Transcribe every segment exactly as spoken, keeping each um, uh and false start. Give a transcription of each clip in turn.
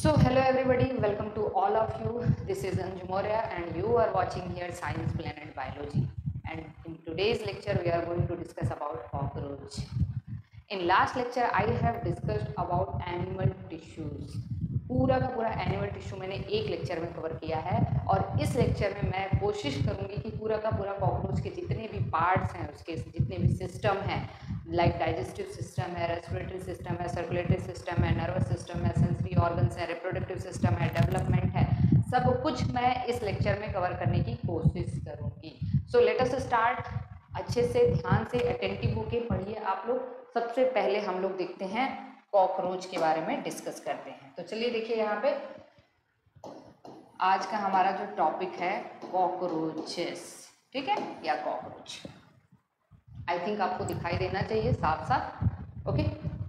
So hello everybody, welcome to all of you. This is Anju Maurya and you are watching here Science Planet Biology. And in today's lecture we are going to discuss about cockroach. In last lecture I have discussed about animal tissues. पूरा का पूरा animal tissue मैंने एक lecture में cover किया है और इस लेक्चर में मैं कोशिश करूंगी कि पूरा का पूरा कॉकरोच के जितने भी पार्ट्स हैं, उसके जितने भी सिस्टम हैं, लाइक डाइजेस्टिव सिस्टम है, रेस्पिरेटरी सिस्टम है, सर्कुलेटरी सिस्टम है, नर्वस सिस्टम है, सेंसरी ऑर्गन्स है, रिप्रोडक्टिव सिस्टम है, डेवलपमेंट है, सब कुछ मैं इस लेक्चर में कवर करने की कोशिश करूंगी. So let us start. अच्छे से ध्यान से अटेंटिव होके पढ़िए आप लोग. सबसे पहले हम लोग देखते हैं कॉकरोच के बारे में डिस्कस करते हैं. तो चलिए देखिए यहाँ पे आज का हमारा जो टॉपिक है कॉकरोचेस, ठीक है, या कॉकरोच. आई थिंक आपको दिखाई देना चाहिए साफ साफ. ओके,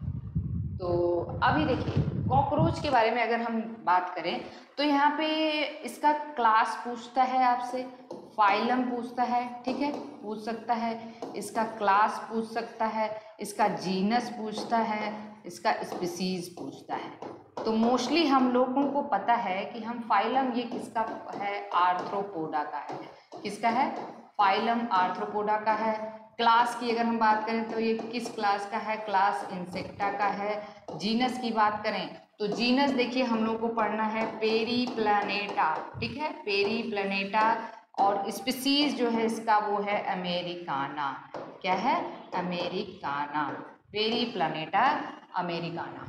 तो अभी देखिए कॉकरोच के बारे में अगर हम बात करें तो यहाँ पे इसका क्लास पूछता है आपसे, फाइलम पूछता है, ठीक है, पूछ सकता है, इसका क्लास पूछ सकता है, इसका जीनस पूछता है, इसका स्पीसीज पूछता है. तो मोस्टली हम लोगों को पता है कि हम फाइलम ये किसका है, आर्थ्रोपोडा का है. किसका है? फाइलम आर्थ्रोपोडा का है. क्लास की अगर हम बात करें तो ये किस क्लास का है? क्लास इंसेक्टा का है. जीनस की बात करें तो जीनस देखिए हम लोग को पढ़ना है पेरीप्लानेटा, ठीक है, पेरीप्लानेटा. और स्पीसीज जो है इसका वो है अमेरिकाना. क्या है? अमेरिकाना. Periplaneta americana.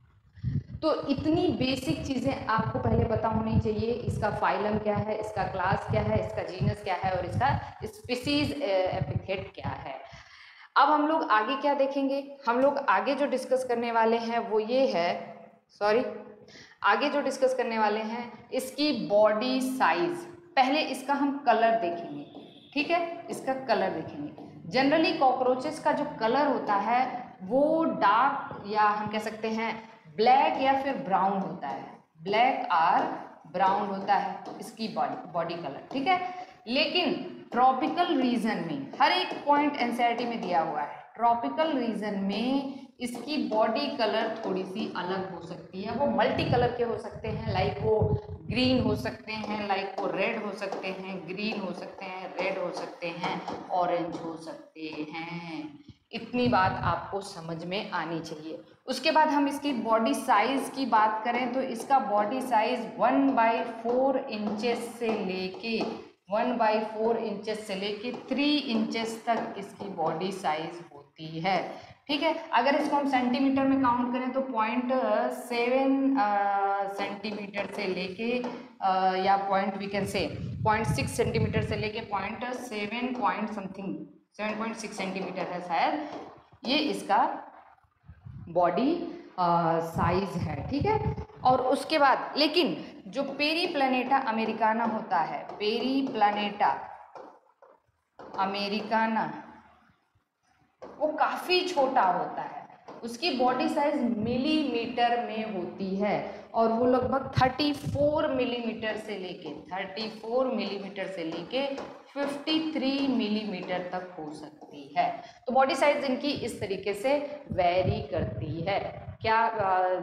तो इतनी बेसिक चीज़ें आपको पहले पता होनी चाहिए. इसका फाइलम क्या है, इसका क्लास क्या है, इसका जीनस क्या है और इसका स्पीसीज एपिथेट क्या है. अब हम लोग आगे क्या देखेंगे? हम लोग आगे जो डिस्कस करने वाले हैं वो ये है, सॉरी आगे जो डिस्कस करने वाले हैं इसकी बॉडी साइज. पहले इसका हम कलर देखेंगे, ठीक है, इसका कलर देखेंगे. जनरली कॉकरोचेस का जो कलर होता है वो डार्क या हम कह सकते हैं ब्लैक या फिर ब्राउन होता है. ब्लैक और ब्राउन होता है इसकी बॉडी बॉडी कलर, ठीक है. लेकिन ट्रॉपिकल रीजन में हर एक पॉइंट एनसीईआरटी में दिया हुआ है. ट्रॉपिकल रीजन में इसकी बॉडी कलर थोड़ी सी अलग हो सकती है. वो मल्टी कलर के हो सकते हैं, लाइक वो ग्रीन हो सकते हैं, लाइक वो रेड हो सकते हैं, ग्रीन हो सकते हैं, रेड हो सकते हैं, ऑरेंज हो सकते हैं. इतनी बात आपको समझ में आनी चाहिए. उसके बाद हम इसकी बॉडी साइज की बात करें तो इसका body size one by four inches से लेके वन बाई फोर इंचेस से लेके थ्री इंचेस तक इसकी बॉडी साइज होती है, ठीक है. अगर इसको हम सेंटीमीटर में काउंट करें तो पॉइंट सेवन सेंटीमीटर से लेके या point we can say point six centimetre से लेके point seven point something seven point six centimetre है शायद, ये इसका बॉडी साइज है, ठीक है. और उसके बाद लेकिन जो पेरीप्लानेटा अमेरिकाना होता है, पेरीप्लानेटा अमेरिकाना वो काफ़ी छोटा होता है. उसकी बॉडी साइज मिलीमीटर में होती है और वो लगभग चौंतीस मिलीमीटर से लेके चौंतीस मिलीमीटर से लेके तिरेपन मिलीमीटर तक हो सकती है. तो बॉडी साइज इनकी इस तरीके से वेरी करती है. क्या आ,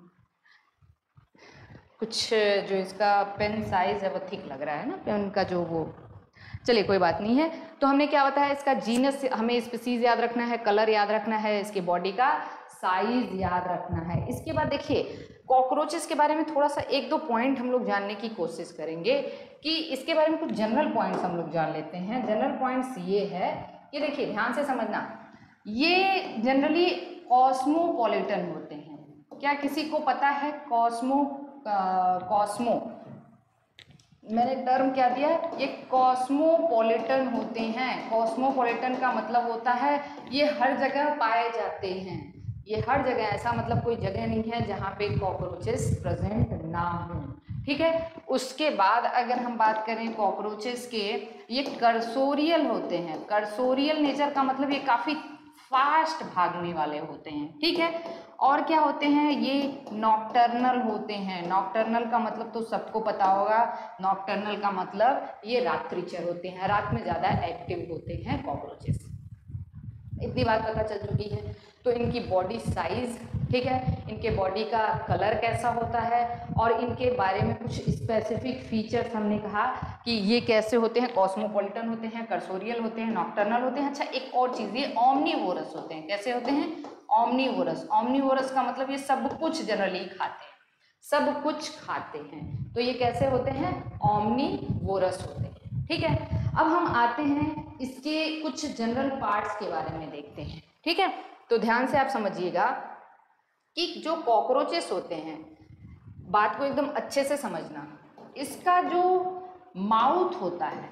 कुछ जो इसका पेन साइज है वो ठीक लग रहा है ना, पेन का जो वो, चलिए कोई बात नहीं है. तो हमने क्या बताया, इसका जीनस हमें स्पीसीज याद रखना है, कलर याद रखना है, इसके बॉडी का साइज याद रखना है. इसके बाद देखिए कॉकरोचेस के बारे में थोड़ा सा एक दो पॉइंट हम लोग जानने की कोशिश करेंगे कि इसके बारे में कुछ जनरल पॉइंट्स हम लोग जान लेते हैं. जनरल पॉइंट्स ये है कि देखिए ध्यान से समझना, ये जनरली कॉस्मोपॉलिटन होते हैं. क्या किसी को पता है कॉस्मो कॉस्मो मैंने टर्म क्या दिया? ये कॉस्मोपॉलिटन होते हैं. कॉस्मोपॉलिटन का मतलब होता है ये हर जगह पाए जाते हैं. ये हर जगह, ऐसा मतलब कोई जगह नहीं है जहाँ पे कॉकरोचेस प्रेजेंट ना हो, ठीक है. उसके बाद अगर हम बात करें कॉकरोचेस के, ये कर्सोरियल होते हैं. कर्सोरियल नेचर का मतलब ये काफ़ी फास्ट भागने वाले होते हैं, ठीक है. और क्या होते हैं? ये नॉकटर्नल होते हैं. नॉकटर्नल का मतलब तो सबको पता होगा. नॉकटर्नल का मतलब ये रात्रिचर होते हैं, रात में ज़्यादा एक्टिव होते हैं कॉकरोचेस. इतनी बात पता चल चुकी है. तो इनकी बॉडी साइज ठीक है, इनके बॉडी का कलर कैसा होता है और इनके बारे में कुछ स्पेसिफिक फीचर्स हमने कहा कि ये कैसे होते हैं, कॉस्मोपॉलिटन होते हैं, कर्सोरियल होते हैं, नॉक्टर्नल होते हैं। अच्छा, एक और चीज़, ये ओमनीवोरस होते हैं। कैसे होते हैं? ओमनीवोरस। ओमनीवोरस का मतलब ये सब कुछ जनरली खाते हैं, सब कुछ खाते हैं। तो ये कैसे होते हैं? ओमनीवोरस होते हैं। ठीक है, अब हम आते हैं इसके कुछ जनरल पार्ट्स के बारे में देखते हैं। ठीक है, तो ध्यान से आप समझिएगा कि जो कॉकरोचेस होते हैं, बात को एकदम अच्छे से समझना, इसका जो माउथ होता है,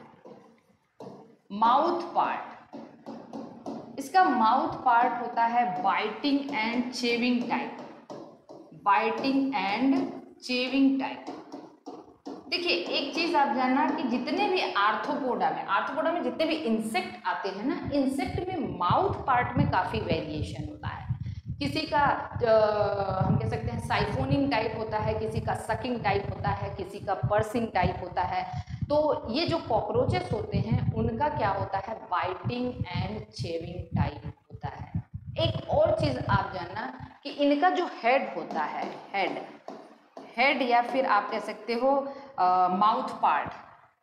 माउथ पार्ट, इसका माउथ पार्ट होता है biting and chewing type, biting and chewing type. देखिए, एक चीज आप जानना कि जितने भी आर्थ्रोपोडा में आर्थ्रोपोडा में जितने भी इंसेक्ट आते हैं ना, इंसेक्ट में माउथ पार्ट में काफी वेरिएशन होता है। किसी का आ, हम कह सकते हैं साइफोनिंग टाइप होता है, किसी का सकिंग टाइप होता है, किसी का पर्सिंग टाइप होता है। तो ये जो कॉकरोचेस होते हैं उनका क्या होता है? बाइटिंग एंड चेविंग टाइप होता है। एक और चीज आप जानना कि इनका जो हेड होता है, हेड हेड या फिर आप कह सकते हो माउथ पार्ट,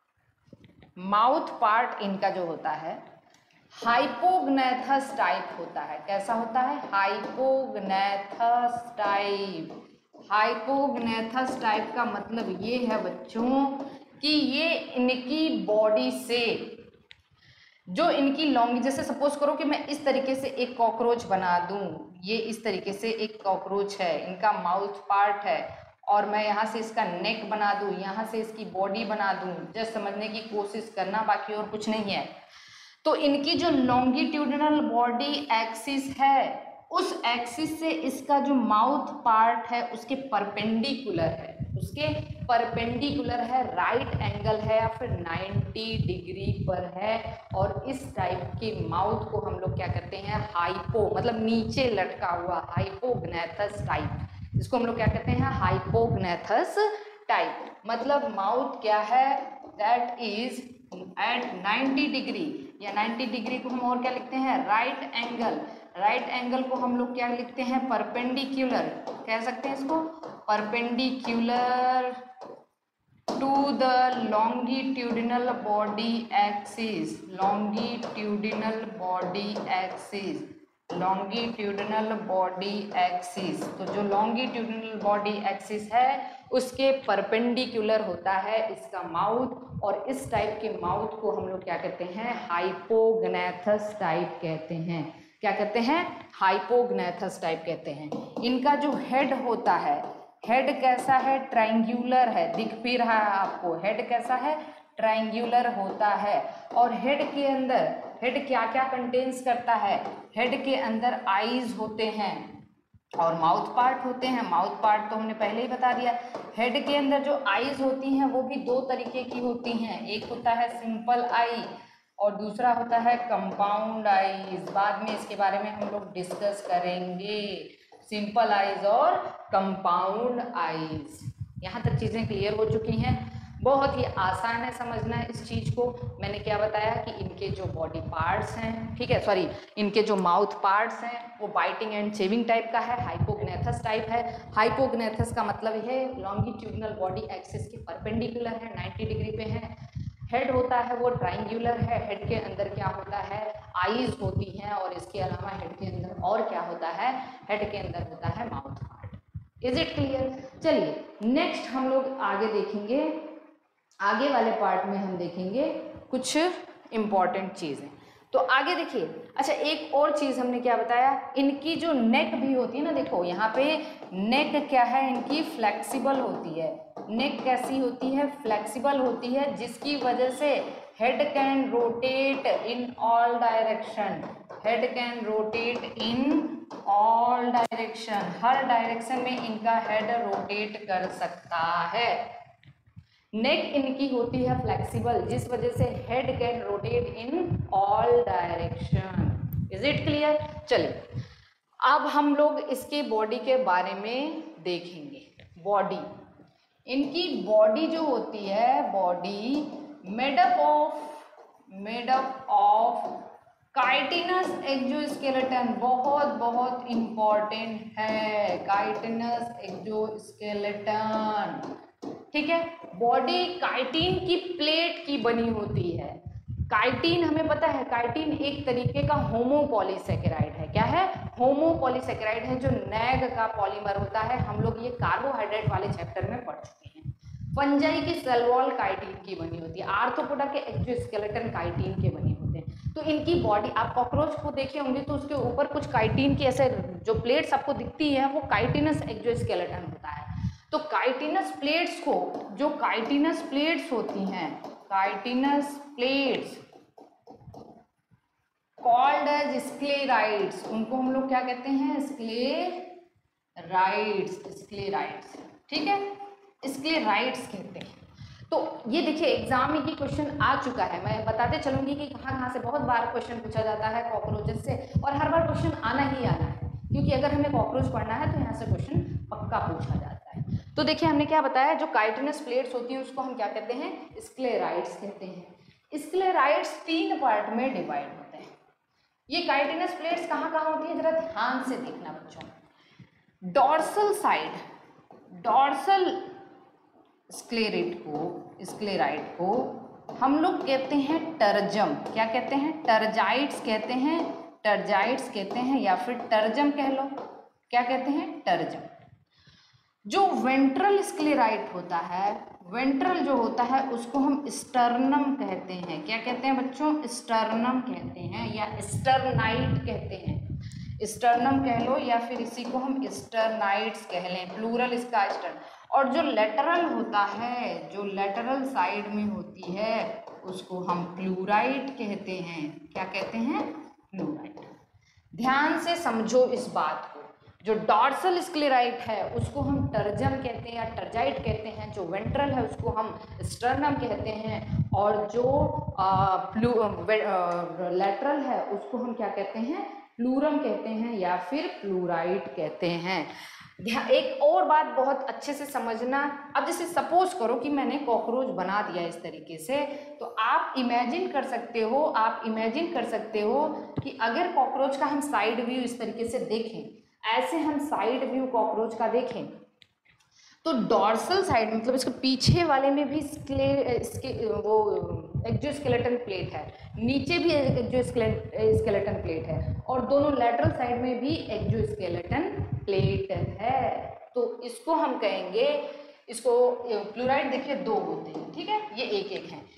माउथ पार्ट इनका जो होता है हाइपोग्नेथस टाइप होता है। कैसा होता है? हाइपोग्नेथस टाइप। हाइपोग्नेथस टाइप का मतलब ये है बच्चों कि ये इनकी बॉडी से जो इनकी लॉन्ग, जैसे सपोज करो कि मैं इस तरीके से एक कॉकरोच बना दूं, ये इस तरीके से एक कॉकरोच है, इनका माउथ पार्ट है, और मैं यहाँ से इसका नेक बना दूं, यहाँ से इसकी बॉडी बना दूं, जस्ट समझने की कोशिश करना, बाकी और कुछ नहीं है। तो इनकी जो लॉन्गिट्यूडिनल बॉडी एक्सिस है, उस एक्सिस से इसका जो माउथ पार्ट है उसके परपेंडिकुलर है, उसके परपेंडिकुलर है, राइट एंगल है या फिर नब्बे डिग्री पर है। और इस टाइप के माउथ को हम लोग क्या कहते हैं? हाइपो, मतलब नीचे लटका हुआ, हाइपोग्नेथस टाइप, इसको हम लोग क्या कहते हैं? हाइपोग्नेथस टाइप। मतलब माउथ क्या है? दैट इज एट नब्बे डिग्री, या नब्बे डिग्री को हम और क्या लिखते हैं? Right angle. राइट एंगल को हम लोग क्या लिखते हैं? परपेंडिकुलर कह सकते हैं इसको, perpendicular to the longitudinal body axis, longitudinal body axis, longitudinal body axis. तो जो लॉन्गिट्यूडिनल बॉडी एक्सिस है उसके परपेंडिकुलर होता है इसका माउथ, और इस टाइप के माउथ को हम लोग क्या कहते हैं? हाइपोग्नेथस टाइप कहते हैं। क्या कहते हैं? हाइपोग्नेथस टाइप कहते हैं। इनका जो हेड होता है, हेड कैसा है? ट्रायंगुलर है, दिख भी रहा है आपको, हेड कैसा है? ट्रायंगुलर होता है। और हेड के अंदर, हेड क्या क्या कंटेन्स करता है? हेड के अंदर आईज होते हैं और माउथ पार्ट होते हैं। माउथ पार्ट तो हमने पहले ही बता दिया। हेड के अंदर जो आईज होती हैं वो भी दो तरीके की होती हैं, एक होता है सिंपल आई और दूसरा होता है कंपाउंड आईज। बाद में इसके बारे में हम लोग डिस्कस करेंगे, सिंपल आईज और कंपाउंड आईज। यहाँ तक चीज़ें क्लियर हो चुकी हैं। बहुत ही आसान है समझना इस चीज़ को। मैंने क्या बताया कि इनके जो बॉडी पार्ट्स हैं, ठीक है, सॉरी, इनके जो माउथ पार्ट्स हैं वो बाइटिंग एंड चेविंग टाइप का है, हाइपोग्नेथस टाइप है। हाइपोग्नेथस का मतलब है लॉन्गिट्यूडिनल बॉडी एक्सिस के परपेंडिकुलर है, नब्बे डिग्री पे है। हेड होता है वो ट्रायंगुलर है, हेड के अंदर क्या होता है? आईज होती हैं, और इसके अलावा हेड के अंदर और क्या होता है? हेड के अंदर होता है mouth part. Is it clear? चलिए नेक्स्ट हम लोग आगे देखेंगे, आगे वाले पार्ट में हम देखेंगे कुछ इम्पॉर्टेंट चीज़ें। तो आगे देखिए, अच्छा एक और चीज़ हमने क्या बताया, इनकी जो नेक भी होती है ना, देखो यहाँ पे नेक क्या है? इनकी फ्लेक्सिबल होती है। नेक कैसी होती है? फ्लेक्सिबल होती है, जिसकी वजह से head can rotate in all direction, head can rotate in all direction, हर डायरेक्शन में इनका हेड रोटेट कर सकता है। नेक इनकी होती है फ्लेक्सिबल, जिस वजह से head can rotate in all direction. Is it clear? चलिए अब हम लोग इसके बॉडी के बारे में देखेंगे। बॉडी, इनकी बॉडी जो होती है, body made up of made up of chitinous exoskeleton बहुत बहुत इंपॉर्टेंट है, काइटिनस एक्सोस्केलेटन, ठीक है। बॉडी काइटिन की प्लेट की बनी होती है। काइटिन हमें पता है, काइटिन एक तरीके का होमोपॉलीसेकेराइड है। क्या है? होमोपॉलीसेकेराइड है, जो नैग का पॉलीमर होता है। हम लोग ये कार्बोहाइड्रेट वाले चैप्टर में पढ़ चुके हैं। फंजाई की सेल वॉल काइटिन की बनी होती है, आर्थ्रोपोडा के एक्सोस्केलेटन काइटिन के बने होते हैं। तो इनकी बॉडी, आप कॉकरोच को देखे होंगे तो उसके ऊपर कुछ काइटिन की ऐसे जो प्लेट्स आपको दिखती है वो काइटिनस एक्सोस्केलेटन होता है। तो काइटिनस प्लेट्स को, जो काइटिनस प्लेट्स होती हैं, chitinous plates called as sclerites, उनको हम लोग क्या कहते हैं? स्क्लेराइड्स, स्क्लेराइड्स, ठीक है, स्क्लेराइड्स कहते हैं। तो ये देखिए एग्जाम में ये क्वेश्चन आ चुका है, मैं बताते चलूंगी कि कहाँ कहाँ से बहुत बार क्वेश्चन पूछा जाता है कॉकरोचेस से, और हर बार क्वेश्चन आना ही आना है, क्योंकि अगर हमें कॉकरोच पढ़ना है तो यहाँ से क्वेश्चन पक्का पूछा जाता है। तो देखिए हमने क्या बताया, जो काइटिनस प्लेट्स होती हैं उसको हम क्या कहते हैं? स्क्लेराइड्स कहते हैं। स्क्लेराइड्स तीन पार्ट में डिवाइड होते हैं। ये काइटिनस प्लेट्स कहाँ कहाँ होती है, जरा ध्यान से देखना बच्चों। डॉर्सल साइड, डॉर्सल स्क्लेरेट को, स्क्लेराइड को हम लोग कहते हैं टर्जम। क्या कहते हैं? टर्जाइड्स कहते हैं, टर्जाइड्स कहते हैं, या फिर टर्जम कह लो। क्या कहते हैं? टर्जम। जो वेंट्रल स्क्लेराइड होता है, वेंट्रल जो होता है उसको हम स्टर्नम कहते हैं। क्या कहते हैं बच्चों? स्टर्नम कहते हैं, या स्टर्नाइट कहते हैं। स्टर्नम कह लो, या फिर इसी को हम स्टर्नाइट्स कह लें, प्लूरल इसका स्टर्न। और जो लेटरल होता है, जो लेटरल साइड में होती है उसको हम प्लूराइड कहते हैं। क्या कहते हैं? प्लूराइड। ध्यान से समझो इस बात को। जो डॉर्सल स्क्लेराइड है उसको हम टर्जम कहते हैं या टर्जाइट कहते हैं, जो वेंट्रल है उसको हम स्टर्नम कहते हैं, और जो लेटरल है उसको हम क्या कहते हैं? प्लूरम कहते हैं या फिर प्लूराइड कहते हैं। एक और बात बहुत अच्छे से समझना, अब जैसे सपोज करो कि मैंने कॉकरोच बना दिया इस तरीके से, तो आप इमेजिन कर सकते हो, आप इमेजिन कर सकते हो कि अगर कॉकरोच का हम साइड व्यू इस तरीके से देखें, ऐसे हम साइड व्यू कॉकरोच का देखें, तो डॉर्सल साइड मतलब इसके पीछे वाले में भी स्क्ले इसके वो एक्सोस्केलेटन प्लेट है, नीचे भी एक्सोस्केलेटन प्लेट है, और दोनों लैटरल साइड में भी एक्सोस्केलेटन प्लेट है। तो इसको हम कहेंगे, इसको प्लूराइड देखिए दो होते हैं, ठीक है, ये एक एक हैं।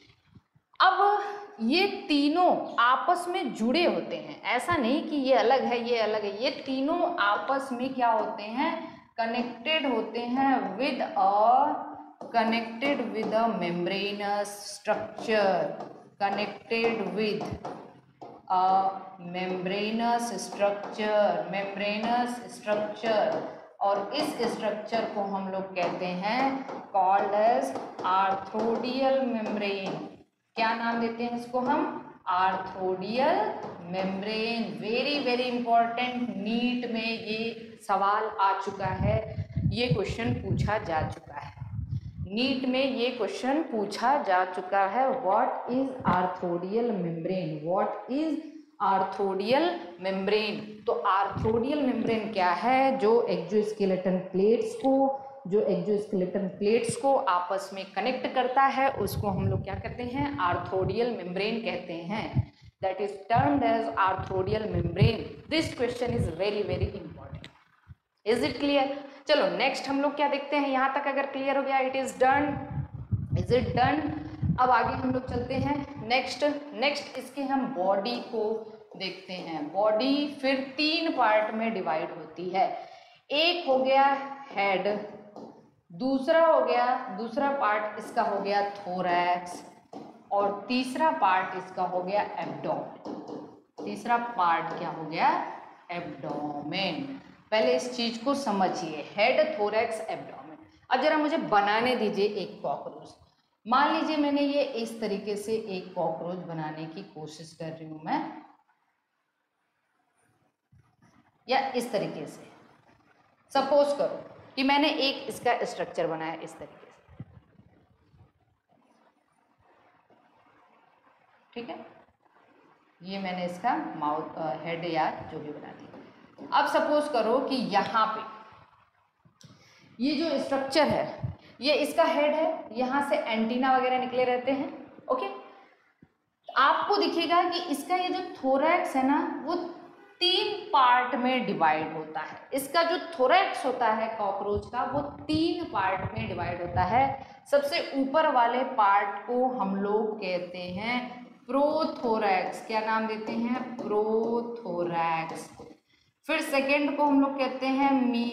अब ये तीनों आपस में जुड़े होते हैं, ऐसा नहीं कि ये अलग है ये अलग है, ये तीनों आपस में क्या होते हैं? कनेक्टेड होते हैं with a connected with a membranous structure, connected with a membranous structure, membranous structure, और इस स्ट्रक्चर को हम लोग कहते हैं कॉल्ड एज आर्थ्रोडियल मेम्ब्रेन। क्या नाम देते हैं इसको हम? Arthrodial membrane. Very very important, NEET में ये सवाल आ चुका है, ये क्वेश्चन पूछा जा चुका है, नीट में ये क्वेश्चन पूछा जा चुका है। What is arthrodial membrane? What is arthrodial membrane? तो आर्थ्रोडियल मेम्ब्रेन क्या है? जो एक्सोस्केलेटन प्लेट्स को जो एक्सोस्केलेटन प्लेट्स को आपस में कनेक्ट करता है उसको हम लोग क्या कहते हैं? आर्थ्रोडियल मेम्ब्रेन कहते हैं। That is termed as arthrodial membrane. This question is very very important. Is it clear? चलो नेक्स्ट हम लोग क्या देखते हैं, यहां तक अगर क्लियर हो गया, it is done, is it done. अब आगे हम लोग चलते हैं नेक्स्ट नेक्स्ट इसके हम बॉडी को देखते हैं। बॉडी फिर तीन पार्ट में डिवाइड होती है। एक हो गया हेड, दूसरा हो गया दूसरा पार्ट इसका हो गया थोरैक्स, और तीसरा पार्ट इसका हो गया एब्डोमेन। तीसरा पार्ट क्या हो गया? एब्डोमेन। पहले इस चीज को समझिए, हेड, थोरैक्स, एब्डोमेन। अब जरा मुझे बनाने दीजिए एक कॉकरोच। मान लीजिए मैंने ये इस तरीके से एक कॉकरोच बनाने की कोशिश कर रही हूं मैं, या इस तरीके से सपोज करो कि मैंने एक इसका स्ट्रक्चर बनाया इस तरीके से, ठीक है। ये मैंने इसका माउथ हेड या जो भी बना दिया। अब सपोज करो कि यहाँ पे ये जो स्ट्रक्चर है ये इसका हेड है, यहाँ से एंटीना वगैरह निकले रहते हैं। ओके, आपको दिखेगा कि इसका ये जो थोरैक्स है ना वो तीन पार्ट में डिवाइड होता है। इसका जो थोरैक्स होता है कॉकरोच का वो तीन पार्ट में डिवाइड होता है। सबसे ऊपर वाले पार्ट को हम लोग कहते हैं प्रोथोरैक्स। क्या नाम देते हैं? प्रोथोरैक्स। फिर सेकेंड को हम लोग कहते हैं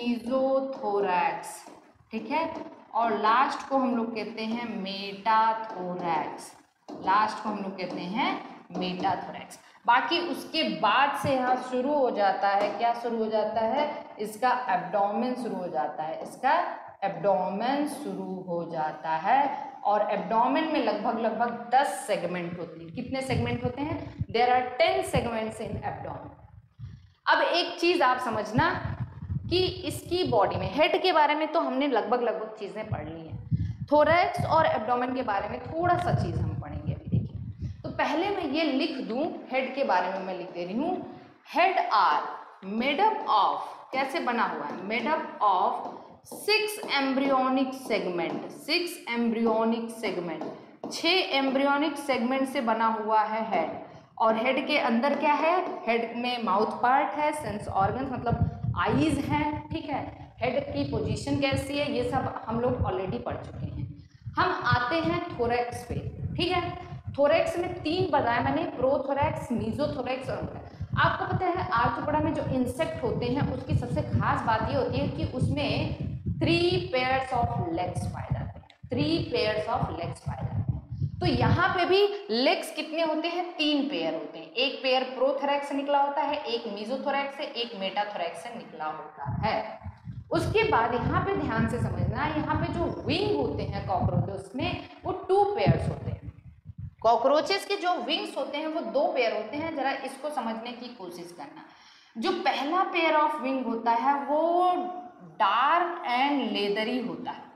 मीजोथोरैक्स, ठीक है। और लास्ट को हम लोग कहते हैं मेटाथोरैक्स। लास्ट को हम लोग कहते हैं मेटाथोरैक्स। बाकी उसके बाद से यहाँ शुरू हो जाता है, क्या शुरू हो जाता है? इसका एब्डोमेन शुरू हो जाता है। इसका एब्डोमेन शुरू हो जाता है और एब्डोमेन में लगभग लगभग दस सेगमेंट होती है। कितने सेगमेंट होते हैं? There are ten segments in abdomen. अब एक चीज आप समझना कि इसकी बॉडी में हेड के बारे में तो हमने लगभग लगभग चीजें पढ़ ली हैं। थोरैक्स और एब्डोमेन के बारे में थोड़ा सा चीज हम पढ़ेंगे अभी। देखिए, तो पहले मैं ये लिख दूं, हेड के बारे में मैं लिख दे रही हूं। Head are made up of, कैसे बना हुआ है? Made up of six embryonic segment. Six embryonic segment, छह एम्ब्रियोनिक सेगमेंट से बना हुआ है हेड। और हेड के अंदर क्या है? हेड में माउथ पार्ट है, सेंस ऑर्गन मतलब आईज हैं, ठीक है। हेड की पोजीशन कैसी है ये सब हम लोग ऑलरेडी पढ़ चुके हैं। हम आते हैं थोरैक्स पे, ठीक है। थोरैक्स में तीन बताया मैंने, प्रोथोरैक्स, मीजोथोरैक्स और आपको पता है आर्थ्रोपोडा में जो इंसेक्ट होते हैं उसकी सबसे खास बात ये होती है कि उसमें थ्री पेयर्स ऑफ लेग्स पाए जाते हैं। थ्री पेयर्स ऑफ लेग्स पाए जाते हैं। तो यहाँ पे भी लेग्स कितने होते हैं? तीन पेयर होते हैं। एक पेयर प्रोथोरैक्स से निकला होता है, एक मीजोथोरैक्स से, एक मेटाथोरैक्स से निकला होता है। उसके बाद यहाँ पे ध्यान से समझना, यहाँ पे जो विंग होते हैं कॉकरोचेस में वो टू पेयर्स होते हैं। कॉकरोचेस के जो विंग्स होते हैं वो दो पेयर होते हैं। जरा इसको समझने की कोशिश करना। जो पहला पेयर ऑफ विंग होता है वो डार्क एंड लेदरी होता है।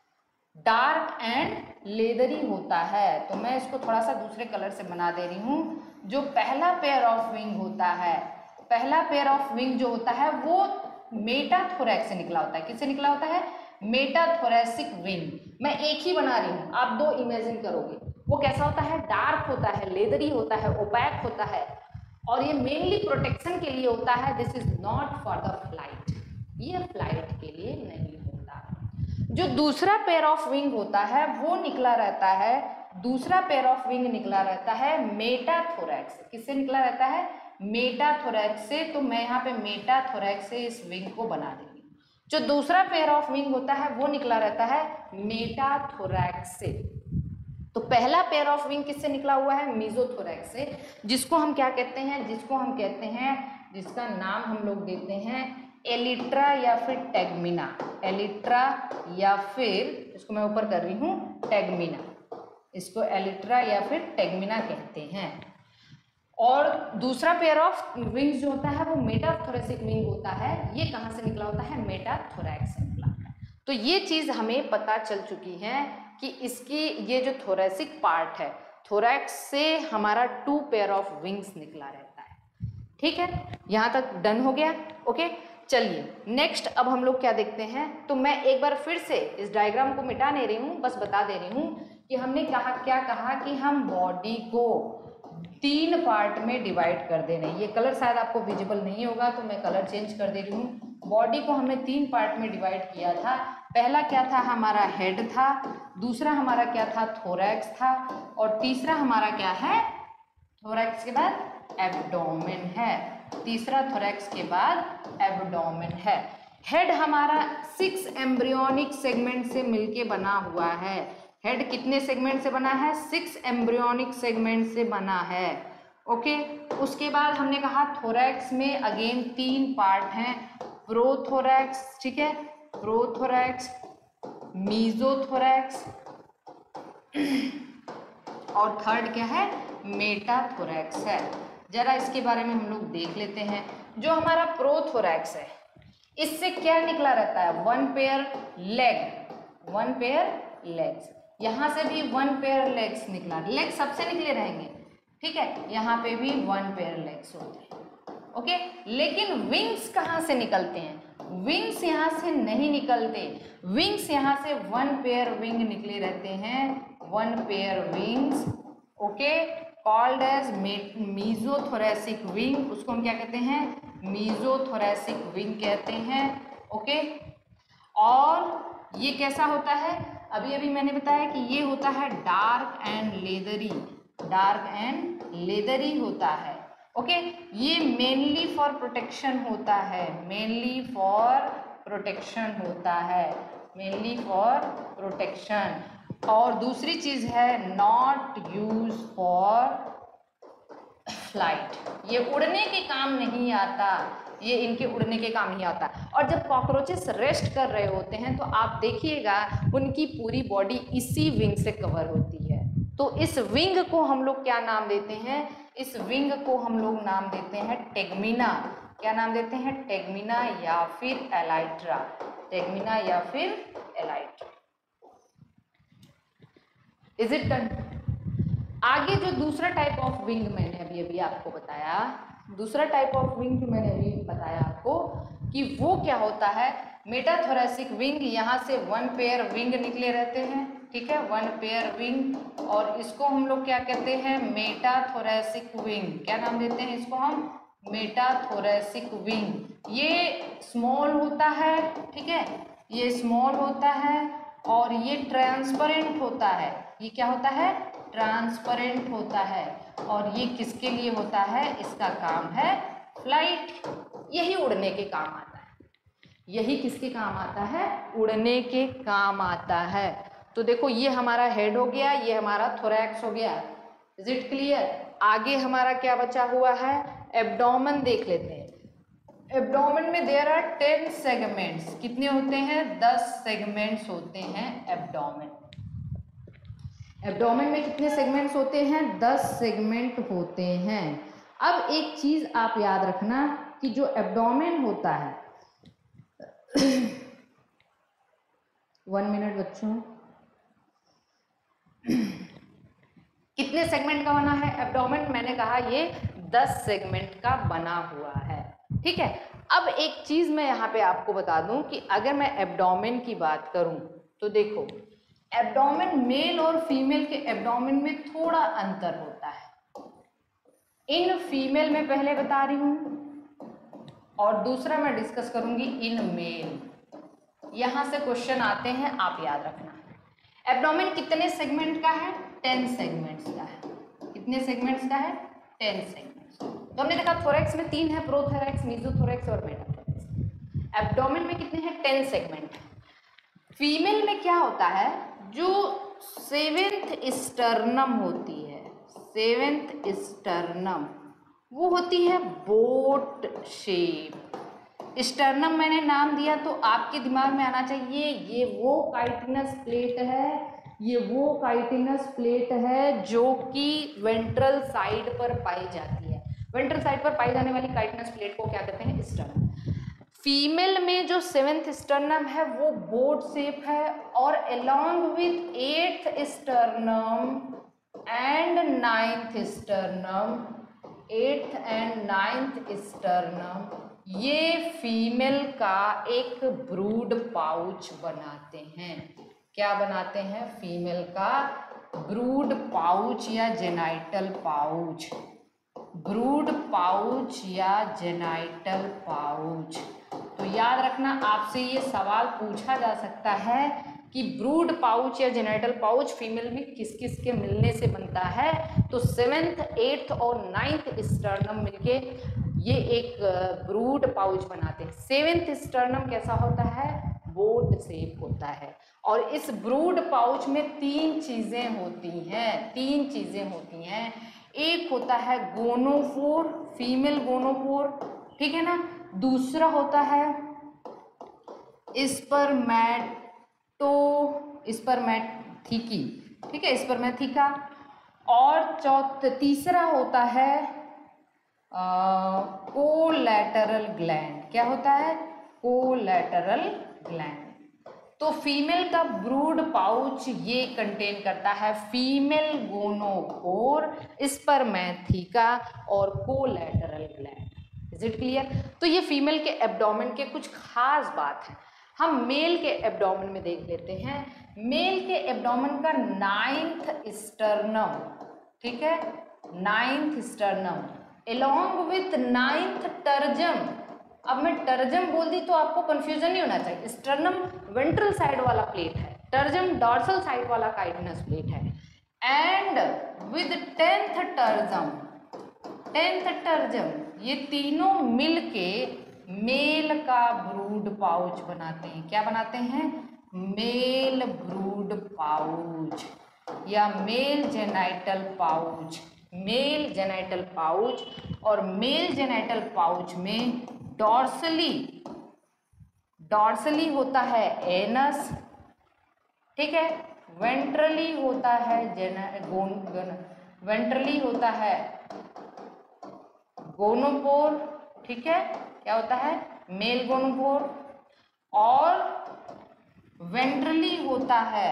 डार्क एंड लेदरी होता है। तो मैं इसको थोड़ा सा दूसरे कलर से बना दे रही हूँ। जो पहला पेयर ऑफ विंग होता है, पहला पेयर ऑफ विंग जो होता है वो मेटाथोरैक्स से निकला होता है। किससे निकला होता है? Metathoracic wing. मैं एक ही बना रही हूँ, आप दो इमेजिन करोगे। वो कैसा होता है? डार्क होता है, लेदरी होता है, ओपैक होता है और ये मेनली प्रोटेक्शन के लिए होता है। This is not for the flight, ये फ्लाइट के लिए नहीं होता। जो दूसरा पेयर ऑफ विंग होता है वो निकला रहता है, दूसरा पेयर ऑफ विंग निकला रहता है मेटाथोरैक्स। किससे निकला रहता है? मेटाथोरैक्स से। तो मैं यहाँ पे मेटाथोरैक्स से इस विंग को बना देंगी। जो दूसरा पेयर ऑफ विंग होता है वो निकला रहता है मेटाथोरैक्स से। तो पहला पेयर ऑफ विंग किससे निकला हुआ है? मीजोथोरैक्स से, जिसको हम क्या कहते हैं? जिसको हम कहते हैं, जिसका नाम हम लोग देते हैं एलिट्रा या फिर टैगमिना। एलिट्रा या फिर इसको मैं ऊपर कर रही हूँ टैगमिना। इसको एलिट्रा या फिर टैगमिना कहते हैं। और दूसरा पेयर ऑफ विंग्स जो होता है वो मेटाथोरैसिक विंग होता है। ये कहाँ से निकला होता है? मेटाथोरैक्स से निकला होता है। तो ये चीज़ हमें पता चल चुकी है कि इसकी ये जो थोरैसिक पार्ट है, थोरैक्स से हमारा टू पेयर ऑफ विंग्स निकला रहता है। ठीक है, यहाँ तक डन हो गया। ओके, चलिए नेक्स्ट अब हम लोग क्या देखते हैं। तो मैं एक बार फिर से इस डायग्राम को मिटा नहीं रही हूँ, बस बता दे रही हूँ कि हमने कहा क्या कहा कि हम बॉडी को तीन पार्ट में डिवाइड कर दे रहे हैं। ये कलर शायद आपको विजिबल नहीं होगा तो मैं कलर चेंज कर दे रही हूँ। बॉडी को हमने तीन पार्ट में डिवाइड किया था। पहला क्या था? हमारा हेड था, दूसरा हमारा क्या था? थोरैक्स था, और तीसरा हमारा क्या है? थोरैक्स के बाद एब्डोमेन है। तीसरा थोरैक्स के बाद एब्डोमेन है। हेड हमारा सिक्स एम्ब्रियोनिक सेगमेंट से मिलके बना हुआ है। हेड कितने सेगमेंट से बना है? सिक्स एम्ब्रियोनिक सेगमेंट से बना है। ओके, उसके बाद हमने कहा थोरैक्स में अगेन तीन पार्ट हैं, प्रोथोरैक्स, ठीक है, प्रोथोरैक्स, मीजोथोरैक्स और थर्ड क्या है? मेटाथोरैक्स है। जरा इसके बारे में हम लोग देख लेते हैं। जो हमारा प्रोथोरैक्स है इससे क्या निकला रहता है? One pair leg, one pair legs. यहाँ से भी वन पेयर लेग्स निकला। लेग सबसे निकले रहेंगे, ठीक है, यहाँ पे भी वन पेयर लेग्स होते हैं। ओके, लेकिन विंग्स कहाँ से निकलते हैं? विंग्स यहाँ से नहीं निकलते, विंग्स यहाँ से वन पेयर विंग निकले रहते हैं, one pair wings. Okay, called as mesothoracic wing, उसको हम क्या कहते हैं? मीजोथोरैसिक विंग कहते हैं। ओके, और ये कैसा होता है? अभी अभी मैंने बताया कि ये होता है dark and leathery, dark and leathery होता है। Okay okay? ये मेनली फॉर प्रोटेक्शन होता है, मेनली फॉर प्रोटेक्शन होता है, मेनली फॉर प्रोटेक्शन। और दूसरी चीज है नॉट यूज फॉर फ्लाइट, ये उड़ने के काम नहीं आता, ये इनके उड़ने के काम नहीं आता। और जब कॉकरोचेस रेस्ट कर रहे होते हैं तो आप देखिएगा उनकी पूरी बॉडी इसी विंग से कवर होती है। तो इस विंग को हम लोग क्या नाम देते हैं? इस विंग को हम लोग नाम देते हैं टेगमिना। क्या नाम देते हैं? टेगमिना या फिर एलाइट्रा, टेगमिना या फिर एलाइट्रा। Is it done? आगे जो दूसरा टाइप ऑफ विंग मैंने अभी अभी आपको बताया, दूसरा टाइप ऑफ विंग जो मैंने अभी बताया आपको कि वो क्या होता है? मेटाथोरैसिक विंग, यहाँ से वन पेयर विंग निकले रहते हैं, ठीक है, वन पेयर विंग, और इसको हम लोग क्या कहते हैं? Metathoracic wing. क्या नाम देते हैं इसको हम? मेटाथोरैसिक विंग। ये स्मॉल होता है, ठीक है, ये स्मॉल होता है और ये ट्रांसपेरेंट होता है। ये क्या होता है? ट्रांसपेरेंट होता है। और ये किसके लिए होता है? इसका काम है फ्लाइट, यही उड़ने के काम आता है। यही किसके काम आता है? उड़ने के काम आता है। तो देखो ये हमारा हेड हो गया, ये हमारा थोरैक्स हो गया। Is it clear? आगे हमारा क्या बचा हुआ है? एब्डोमेन देख लेते हैं। एब्डोमेन में देयर आर टेन सेगमेंट्स। कितने होते हैं? दस सेगमेंट्स होते हैं एब्डोमेन। एब्डोमेन में कितने सेगमेंट्स होते हैं? दस सेगमेंट होते हैं। अब एक चीज आप याद रखना कि जो एब्डोमेन होता है वन मिनट बच्चों, कितने सेगमेंट का बना है एब्डोमेन? मैंने कहा ये दस सेगमेंट का बना हुआ है, ठीक है। अब एक चीज मैं यहाँ पे आपको बता दूं कि अगर मैं एब्डोमेन की बात करूं तो देखो, एब्डोमेन मेल और फीमेल के एब्डोमेन में थोड़ा अंतर होता है। इन फीमेल में पहले बता रही हूं और दूसरा मैं डिस्कस करूंगी इन मेल। यहां से क्वेश्चन आते हैं, आप याद रखना। एब्डोमेन कितने सेगमेंट का है? टेन सेगमेंट्स का है। कितने सेगमेंट्स का है? Ten segments. तो हमने देखा थोरैक्स में तीन है, प्रोथोरैक्स, मेसोथोरैक्स और मेटाथोरैक्स। एब्डोमेन में कितने हैं? Ten segment. फीमेल में क्या होता है? जो सेवेंथ स्टर्नम होती है, सेवेंथ स्टर्नम, वो होती है बोट शेप। स्टर्नम मैंने नाम दिया तो आपके दिमाग में आना चाहिए ये वो काइटिनस प्लेट है, ये वो काइटिनस प्लेट है जो कि वेंट्रल साइड पर पाई जाती है। वेंट्रल साइड पर पाई जाने वाली काइटिनस प्लेट को क्या कहते हैं? स्टर्नम। फीमेल में जो सेवेंथ स्टर्नम है वो बोट शेप है और along with eighth sternum and ninth sternum, eighth and ninth sternum, ये फीमेल का एक ब्रूड पाउच बनाते हैं। क्या बनाते हैं? फीमेल का ब्रूड पाउच या जेनाइटल पाउच, ब्रूड पाउच या जेनाइटल पाउच। तो याद रखना, आपसे ये सवाल पूछा जा सकता है कि ब्रूड पाउच या जेनाइटल पाउच फीमेल में किस किस के मिलने से बनता है? तो सेवेंथ, एट्थ और नाइन्थ स्टर्नम मिलके ये एक ब्रूड पाउच बनाते हैं। सेवेंथ स्टर्नम कैसा होता है? बोट शेप होता है। और इस ब्रूड पाउच में तीन चीजें होती हैं, तीन चीजें होती हैं। एक होता है गोनोफोर, फीमेल गोनोफोर, ठीक है ना। दूसरा होता है स्पर्मैटो स्पर्मैथिकी, ठीक है, स्पर्मैथिका। और चौथ तीसरा होता है कोलैटरल ग्लैंड। क्या होता है? Collateral gland. तो फीमेल का ब्रूड पाउच ये कंटेन करता है फीमेल गोनोपोर, स्पर्मेथिका और collateral gland. Is it clear? तो ये फीमेल के एब्डोमेन के कुछ खास बात है। हम मेल के एब्डोमेन में देख लेते हैं। मेल के एब्डोमेन का नाइन्थ स्टर्नम, ठीक है, ninth sternum along with ninth tergum. अब मैं टर्जम बोल दी तो आपको कंफ्यूजन नहीं होना चाहिए। स्टर्नम वेंट्रल साइड वाला प्लेट है, टर्जम डॉर्सल साइड वाला काइटिनस प्लेट है। And with tenth tergum, tenth tergum, ये तीनों मिलके मेल का ब्रूड पाउच बनाते हैं। क्या बनाते हैं? मेल ब्रूड पाउच या male genital pouch. Male genital pouch, और मेल जेनाइटल पाउच में डॉर्सली डॉर्सली होता है एनस, ठीक है, वेंट्रली होता है जेना गोन, गोन वेंट्रली होता है गोनोपोर, ठीक है, क्या होता है? मेल गोनोपोर, और वेंट्रली होता है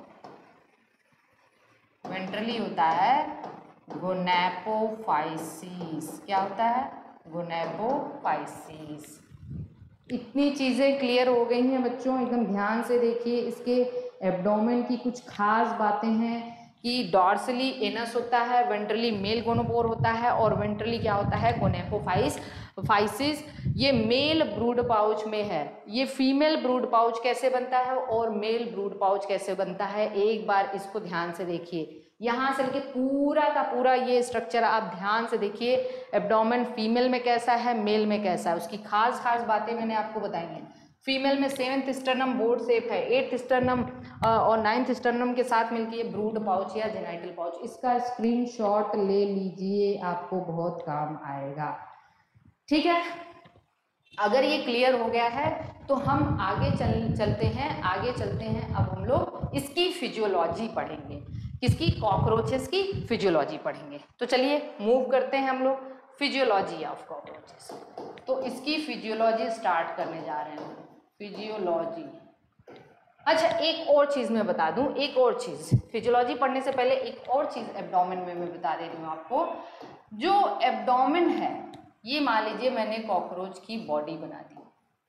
वेंट्रली होता है गोनेपोफाइसिस। क्या होता है? गोनेपोफाइसिस। इतनी चीज़ें क्लियर हो गई हैं बच्चों, एकदम ध्यान से देखिए। इसके एब्डोमेन की कुछ खास बातें हैं कि डॉर्सली एनस होता है, वेंट्रली मेल गोनोपोर होता है, और वेंट्रली क्या होता है? Gonapophyses. ये मेल ब्रूड पाउच में है। ये फीमेल ब्रूड पाउच कैसे बनता है और मेल ब्रूड पाउच कैसे बनता है, एक बार इसको ध्यान से देखिए। यहाँ से लेके पूरा का पूरा ये स्ट्रक्चर आप ध्यान से देखिए। एब्डोमेन फीमेल में कैसा है, मेल में कैसा है, उसकी खास खास बातें मैंने आपको बताई हैं। फीमेल में सेवेंथ स्टर्नम बोर्ड शेप है, एट्थ स्टर्नम और नाइन्थ स्टर्नम के साथ मिलकर ये ब्रूड पाउच या जेनाइटल पाउच। इसका स्क्रीनशॉट ले लीजिए, आपको बहुत काम आएगा, ठीक है। अगर ये क्लियर हो गया है तो हम आगे चल चलते हैं आगे चलते हैं अब हम लोग इसकी फिजियोलॉजी पढ़ेंगे। किसकी? कॉकरोचेस की फिजियोलॉजी पढ़ेंगे। तो चलिए मूव करते हैं हम लोग फिजियोलॉजी ऑफ कॉकरोचेस। तो इसकी फिजियोलॉजी स्टार्ट करने जा रहे हैं। फिजियोलॉजी। अच्छा, एक और चीज़ मैं बता दूं, एक और चीज़ फिजियोलॉजी पढ़ने से पहले एक और चीज़ एब्डोमेन में मैं बता दे रही हूँ आपको। जो एब्डोमेन है, ये मान लीजिए मैंने कॉकरोच की बॉडी बना दी।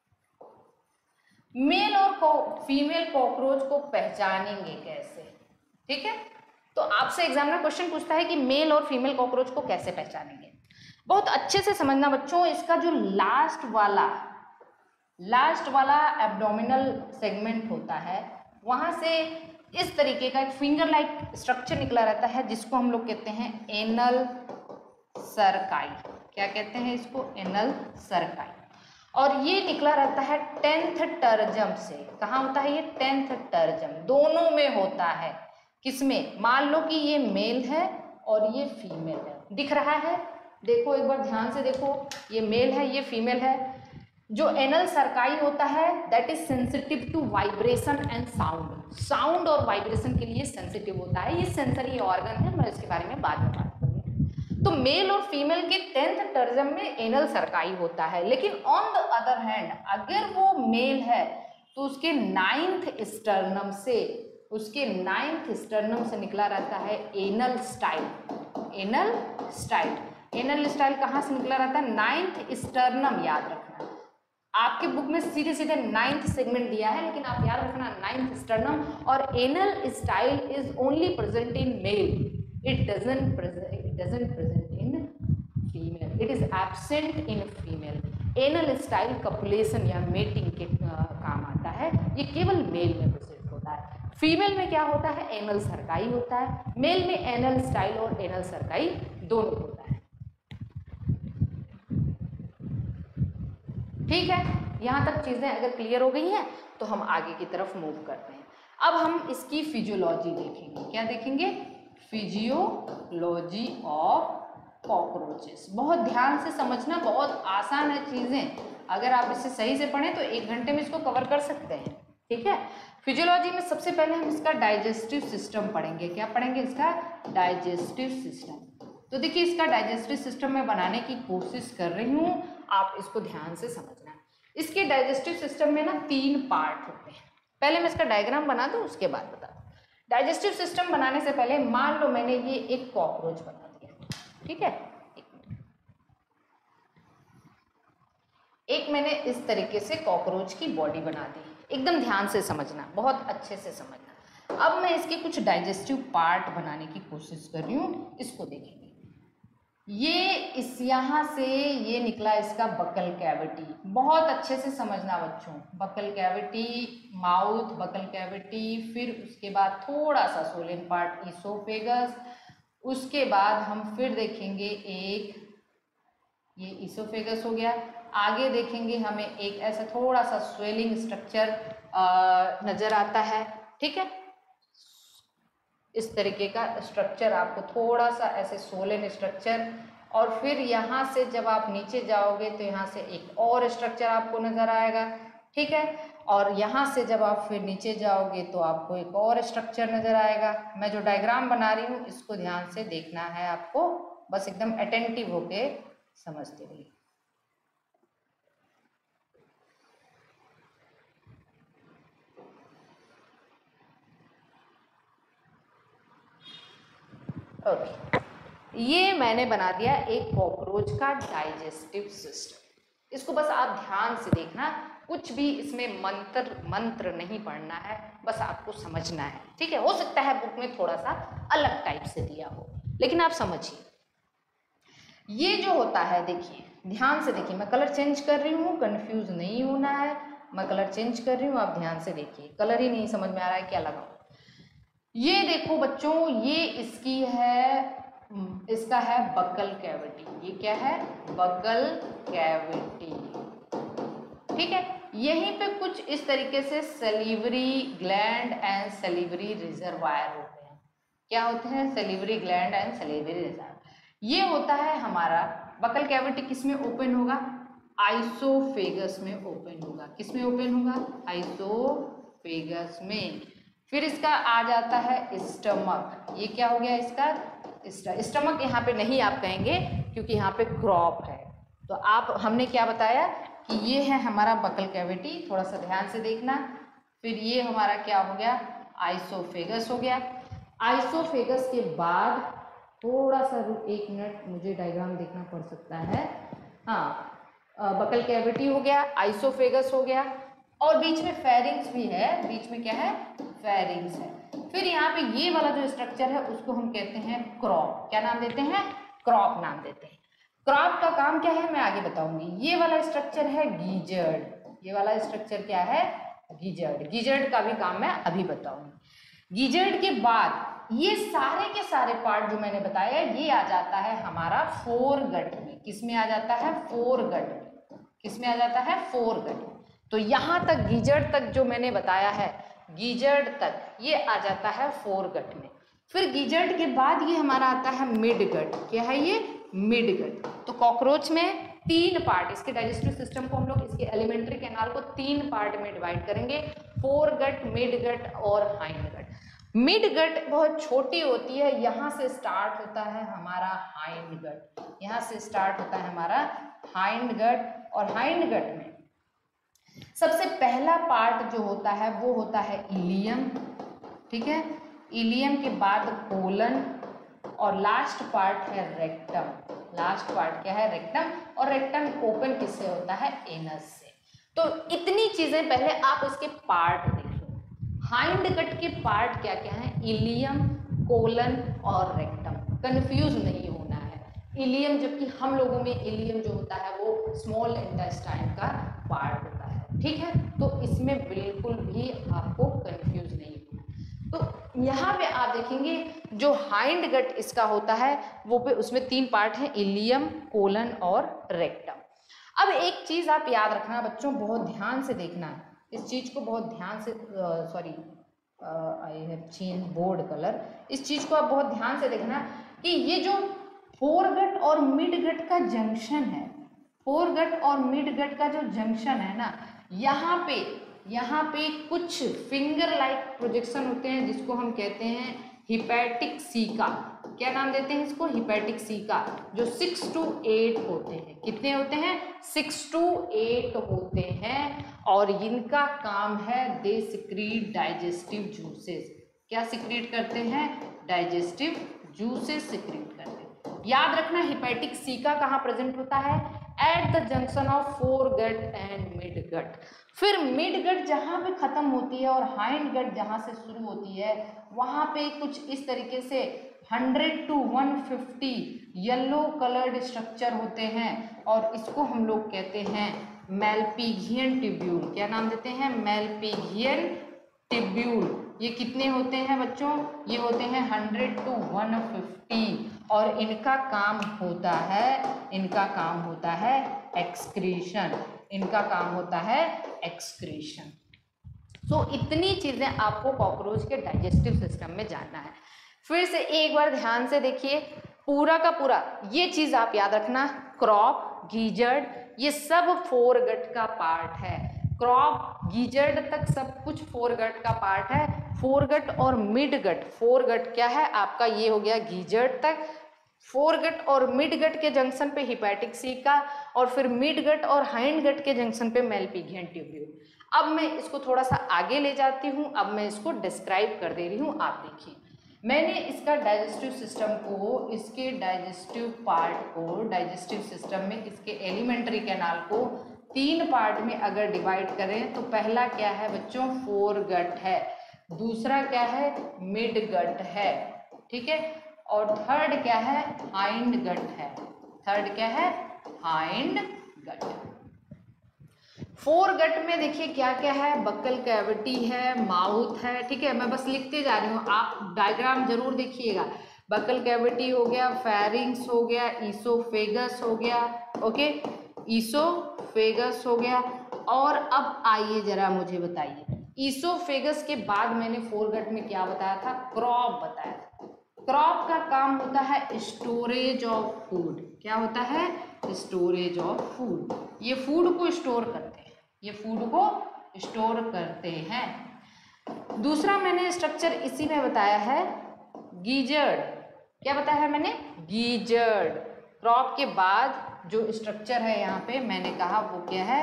मेल और फीमेल कॉकरोच को पहचानेंगे कैसे? ठीक है, तो आपसे एग्जामिनर क्वेश्चन पूछता है कि मेल और फीमेल कॉकरोच को कैसे पहचानेंगे। बहुत अच्छे से समझना बच्चों, इसका जो लास्ट वाला लास्ट वाला एब्डोमिनल सेगमेंट होता है, वहां से इस तरीके का एक फिंगर लाइक स्ट्रक्चर निकला रहता है, जिसको हम लोग कहते हैं एनल सर्काई। क्या कहते हैं इसको? Anal cerci. और ये निकला रहता है टेंथ टर्जम से। कहाँ होता है ये? Tenth tergum. दोनों में होता है। किसमें? मान लो कि ये मेल है और ये फीमेल है। दिख रहा है? देखो एक बार ध्यान से देखो, ये मेल है, ये फीमेल है। जो एनल सर्काई होता है that is sensitive to vibration and sound. Sound और वाइब्रेशन के लिए सेंसिटिव होता है। ये सेंसरी ऑर्गन है, मैं इसके बारे में बाद में बात करूंगी। तो मेल और फीमेल के टेंथ टर्जम में एनल सर्काई होता है, लेकिन ऑन द अदर हैंड अगर वो मेल है तो उसके नाइन्थ स्टर्नम से उसके नाइन्थ स्टर्नम से निकला रहता है anal style. Anal style anal style कहाँ से निकला रहता है? Ninth sternum. याद रखना, आपके बुक में सीधे सीधे नाइन्थ सेगमेंट दिया है, लेकिन आप याद रखना नाइन्थ स्टर्नम। और anal style is only present in male, it doesn't present it doesn't present in female, it is absent in female. Anal style copulation या मेटिंग के काम आता है, ये केवल मेल में प्रेजेंट होता है। फीमेल में क्या होता है? एनल सर्काई होता है। मेल में एनल स्टाइल और एनल सर्काई दोनों होता है। ठीक है, यहाँ तक चीज़ें अगर क्लियर हो गई हैं तो हम आगे की तरफ मूव करते हैं। अब हम इसकी फिजियोलॉजी देखेंगे। क्या देखेंगे? Physiology of cockroaches. बहुत ध्यान से समझना, बहुत आसान है चीज़ें। अगर आप इसे सही से पढ़ें तो एक घंटे में इसको कवर कर सकते हैं। ठीक है, फिजियोलॉजी में सबसे पहले हम इसका डाइजेस्टिव सिस्टम पढ़ेंगे। क्या पढ़ेंगे? इसका डाइजेस्टिव सिस्टम। तो देखिए, इसका डाइजेस्टिव सिस्टम मैं बनाने की कोशिश कर रही हूँ, आप इसको ध्यान से समझना। इसके डाइजेस्टिव सिस्टम में ना तीन पार्ट होते हैं। पहले मैं इसका डायग्राम बना दूं, उसके बाद बता दूं। डाइजेस्टिव सिस्टम बनाने से पहले मान लो मैंने ये एक कॉकरोच बना दिया, ठीक है। एक मैंने इस तरीके से कॉकरोच की बॉडी बना दी, एकदम ध्यान से समझना, बहुत अच्छे से समझना। अब मैं इसके कुछ डाइजेस्टिव पार्ट बनाने की कोशिश कर रही हूँ, इसको देखेंगे। ये इस यहाँ से ये निकला इसका बकल कैविटी, बहुत अच्छे से समझना बच्चों। Buccal cavity, mouth, buccal cavity, फिर उसके बाद थोड़ा सा सोलेन पार्ट ईसोफेगस, उसके बाद हम फिर देखेंगे एक ये ईसोफेगस हो गया। आगे देखेंगे हमें एक ऐसा थोड़ा सा स्वेलिंग स्ट्रक्चर नजर आता है, ठीक है। इस तरीके का स्ट्रक्चर आपको थोड़ा सा ऐसे सोलेन स्ट्रक्चर, और फिर यहाँ से जब आप नीचे जाओगे तो यहाँ से एक और स्ट्रक्चर आपको नजर आएगा, ठीक है। और यहाँ से जब आप फिर नीचे जाओगे तो आपको एक और स्ट्रक्चर नजर आएगा। मैं जो डायग्राम बना रही हूँ इसको ध्यान से देखना है आपको, बस एकदम अटेंटिव होके समझते रहिए। ओके, ये मैंने बना दिया एक कॉकरोच का डाइजेस्टिव सिस्टम। इसको बस आप ध्यान से देखना, कुछ भी इसमें मंत्र मंत्र नहीं पढ़ना है, बस आपको समझना है, ठीक है। हो सकता है बुक में थोड़ा सा अलग टाइप से दिया हो, लेकिन आप समझिए। ये जो होता है, देखिए ध्यान से देखिए, मैं कलर चेंज कर रही हूँ, कंफ्यूज नहीं होना है। मैं कलर चेंज कर रही हूँ, आप ध्यान से देखिए। कलर ही नहीं समझ में आ रहा है क्या लगाऊं। ये देखो बच्चों, ये इसकी है, इसका है बकल कैविटी। ये क्या है? बकल कैविटी, ठीक है। यहीं पे कुछ इस तरीके से salivary gland and salivary reservoir होते हैं। क्या होते हैं? Salivary gland and salivary reservoir. ये होता है हमारा बकल कैविटी। किस में ओपन होगा? आइसोफेगस में ओपन होगा। किस में ओपन होगा? आइसोफेगस में। फिर इसका आ जाता है स्टमक। ये क्या हो गया इसका? स्टमक यहाँ पे नहीं आप कहेंगे क्योंकि यहाँ पे क्रॉप है। तो आप, हमने क्या बताया कि ये है हमारा बकल कैविटी, थोड़ा सा ध्यान से देखना। फिर ये हमारा क्या हो गया? आइसोफेगस हो गया। आइसोफेगस के बाद थोड़ा सा एक मिनट, मुझे डायग्राम देखना पड़ सकता है। हाँ, बकल कैविटी हो गया, आइसोफेगस हो गया, और बीच में फेरिंग्स भी है। बीच में क्या है? फेरिंग्स है। फिर यहाँ पे ये वाला जो स्ट्रक्चर है उसको हम कहते हैं क्रॉप। क्या नाम देते हैं? क्रॉप नाम देते हैं। क्रॉप का काम क्या है मैं आगे बताऊंगी। ये वाला स्ट्रक्चर है गिजर्ड। ये वाला स्ट्रक्चर क्या है? गिजर्ड। गिजर्ड का भी काम मैं अभी बताऊंगी। गिजर्ड के बाद ये सारे के सारे पार्ट जो मैंने बताया ये आ जाता है हमारा फोरगट में। किस में आ जाता है? फोरगट में। किस में आ जाता है? फोरगट में। तो यहाँ तक गिजर्ड तक जो मैंने बताया है, गिजर्ड तक ये आ जाता है फोरगट में। फिर गिजर्ड के बाद ये हमारा आता है मिडगट। क्या है ये? मिडगट। तो कॉकरोच में तीन पार्ट, इसके डाइजेस्टिव सिस्टम को हम लोग इसके एलिमेंट्री कैनाल को तीन पार्ट में डिवाइड करेंगे, फोरगट, मिडगट और हाइंडगट। मिडगट बहुत छोटी होती है, यहाँ से स्टार्ट होता है हमारा हाइंडगट। यहाँ से स्टार्ट होता है हमारा हाइंडगट, और हाइंडगट में सबसे पहला पार्ट जो होता है वो होता है इलियम, ठीक है। इलियम के बाद कोलन, और लास्ट पार्ट है रेक्टम। लास्ट पार्ट क्या है? रेक्टम। और रेक्टम ओपन किससे होता है? एनस से। तो इतनी चीजें पहले आप इसके पार्ट देख लो। हाइंडगट के पार्ट क्या क्या है? इलियम, कोलन और रेक्टम। कंफ्यूज नहीं होना है। इलियम, जबकि हम लोगों में इलियम जो होता है वो स्मॉल इंटेस्टाइन का पार्ट होता है, ठीक है। तो इसमें बिल्कुल भी आपको कंफ्यूज नहीं होना। तो यहाँ पे आप देखेंगे जो हाइंड गट इसका होता है वो पे उसमें तीन पार्ट हैं, इलियम, कोलन और रेक्टम। अब एक चीज आप याद रखना बच्चों, बहुत ध्यान से देखना, इस चीज को बहुत ध्यान से, sorry I have change board colour, इस चीज को आप बहुत ध्यान से देखना कि ये जो फोरगट और मिडगट का जंक्शन है, फोरगट और मिडगट का जो जंक्शन है ना, यहाँ पे यहाँ पे कुछ फिंगर लाइक प्रोजेक्शन होते हैं जिसको हम कहते हैं हिपैटिक सीका, क्या नाम देते हैं इसको? हिपैटिक सीका, जो सिक्स टू एट होते हैं। कितने होते हैं? सिक्स टू एट होते हैं। और इनका काम है दे सिक्रीट डाइजेस्टिव जूसेस। क्या सिक्रीट करते हैं? डाइजेस्टिव जूसेस सिक्रीट करते हैं। याद रखना हिपैटिक सीका कहाँ प्रेजेंट होता है? At the junction of foregut and midgut. फिर मिड गट जहाँ पे खत्म होती है और हाइंड गट जहाँ से शुरू होती है, वहाँ पे कुछ इस तरीके से hundred to one fifty yellow coloured structure होते हैं और इसको हम लोग कहते हैं मैल्पिघियन ट्यूब्यूल। क्या नाम देते हैं? Malpighian tubule. ये कितने होते हैं बच्चों? ये होते हैं हंड्रेड टू वन फिफ्टी और इनका काम होता है इनका काम होता है एक्सक्रीशन। इनका काम होता है एक्सक्रीशन। सो so, इतनी चीजें आपको कॉकरोच के डाइजेस्टिव सिस्टम में जानना है। फिर से एक बार ध्यान से देखिए, पूरा का पूरा ये चीज आप याद रखना, क्रॉप, गीजर्ड, ये सब फोर गट का पार्ट है। क्रॉप, गीजर्ड तक सब कुछ फोर गट का पार्ट है। फोर गट और मिड गट, फोर गट क्या है आपका? ये हो गया गीजर्ड तक। फोर गट और मिड गट के जंक्शन पे हिपैटिक सीका और फिर मिड गट और हाइंड गट के जंक्शन पे मैल्पिघियन ट्यूब्यूल। अब मैं इसको थोड़ा सा आगे ले जाती हूँ, अब मैं इसको डिस्क्राइब कर दे रही हूँ। आप देखिए, मैंने इसका डाइजेस्टिव सिस्टम को, इसके डाइजेस्टिव पार्ट को, डाइजेस्टिव सिस्टम में इसके एलिमेंट्री कैनाल को तीन पार्ट में अगर डिवाइड करें तो पहला क्या है बच्चों? फोर गट है। दूसरा क्या है? मिड गट है, ठीक है। और थर्ड क्या है? हाइंड गट है। थर्ड क्या है? Hind gut. फोर गट में देखिए क्या क्या है? बक्कल कैविटी है, माउथ है, ठीक है। मैं बस लिखते जा रही हूँ, आप डायग्राम जरूर देखिएगा। बक्कल कैविटी हो गया, फेरिंग्स हो गया, ईसोफेगस हो गया, ओके, ईसोफेगस हो गया। और अब आइए जरा मुझे बताइए, ईसोफेगस के बाद मैंने फोर गट में क्या बताया था? क्रॉप बताया था। क्रॉप का काम होता है स्टोरेज ऑफ फूड। क्या होता है? Storage of food. ये फूड को स्टोर करते हैं, ये फूड को स्टोर करते हैं। दूसरा मैंने स्ट्रक्चर इसी में बताया है गीजर्ड। क्या बताया है मैंने? गीजर्ड। क्रॉप के बाद जो स्ट्रक्चर है यहाँ पे मैंने कहा वो क्या है?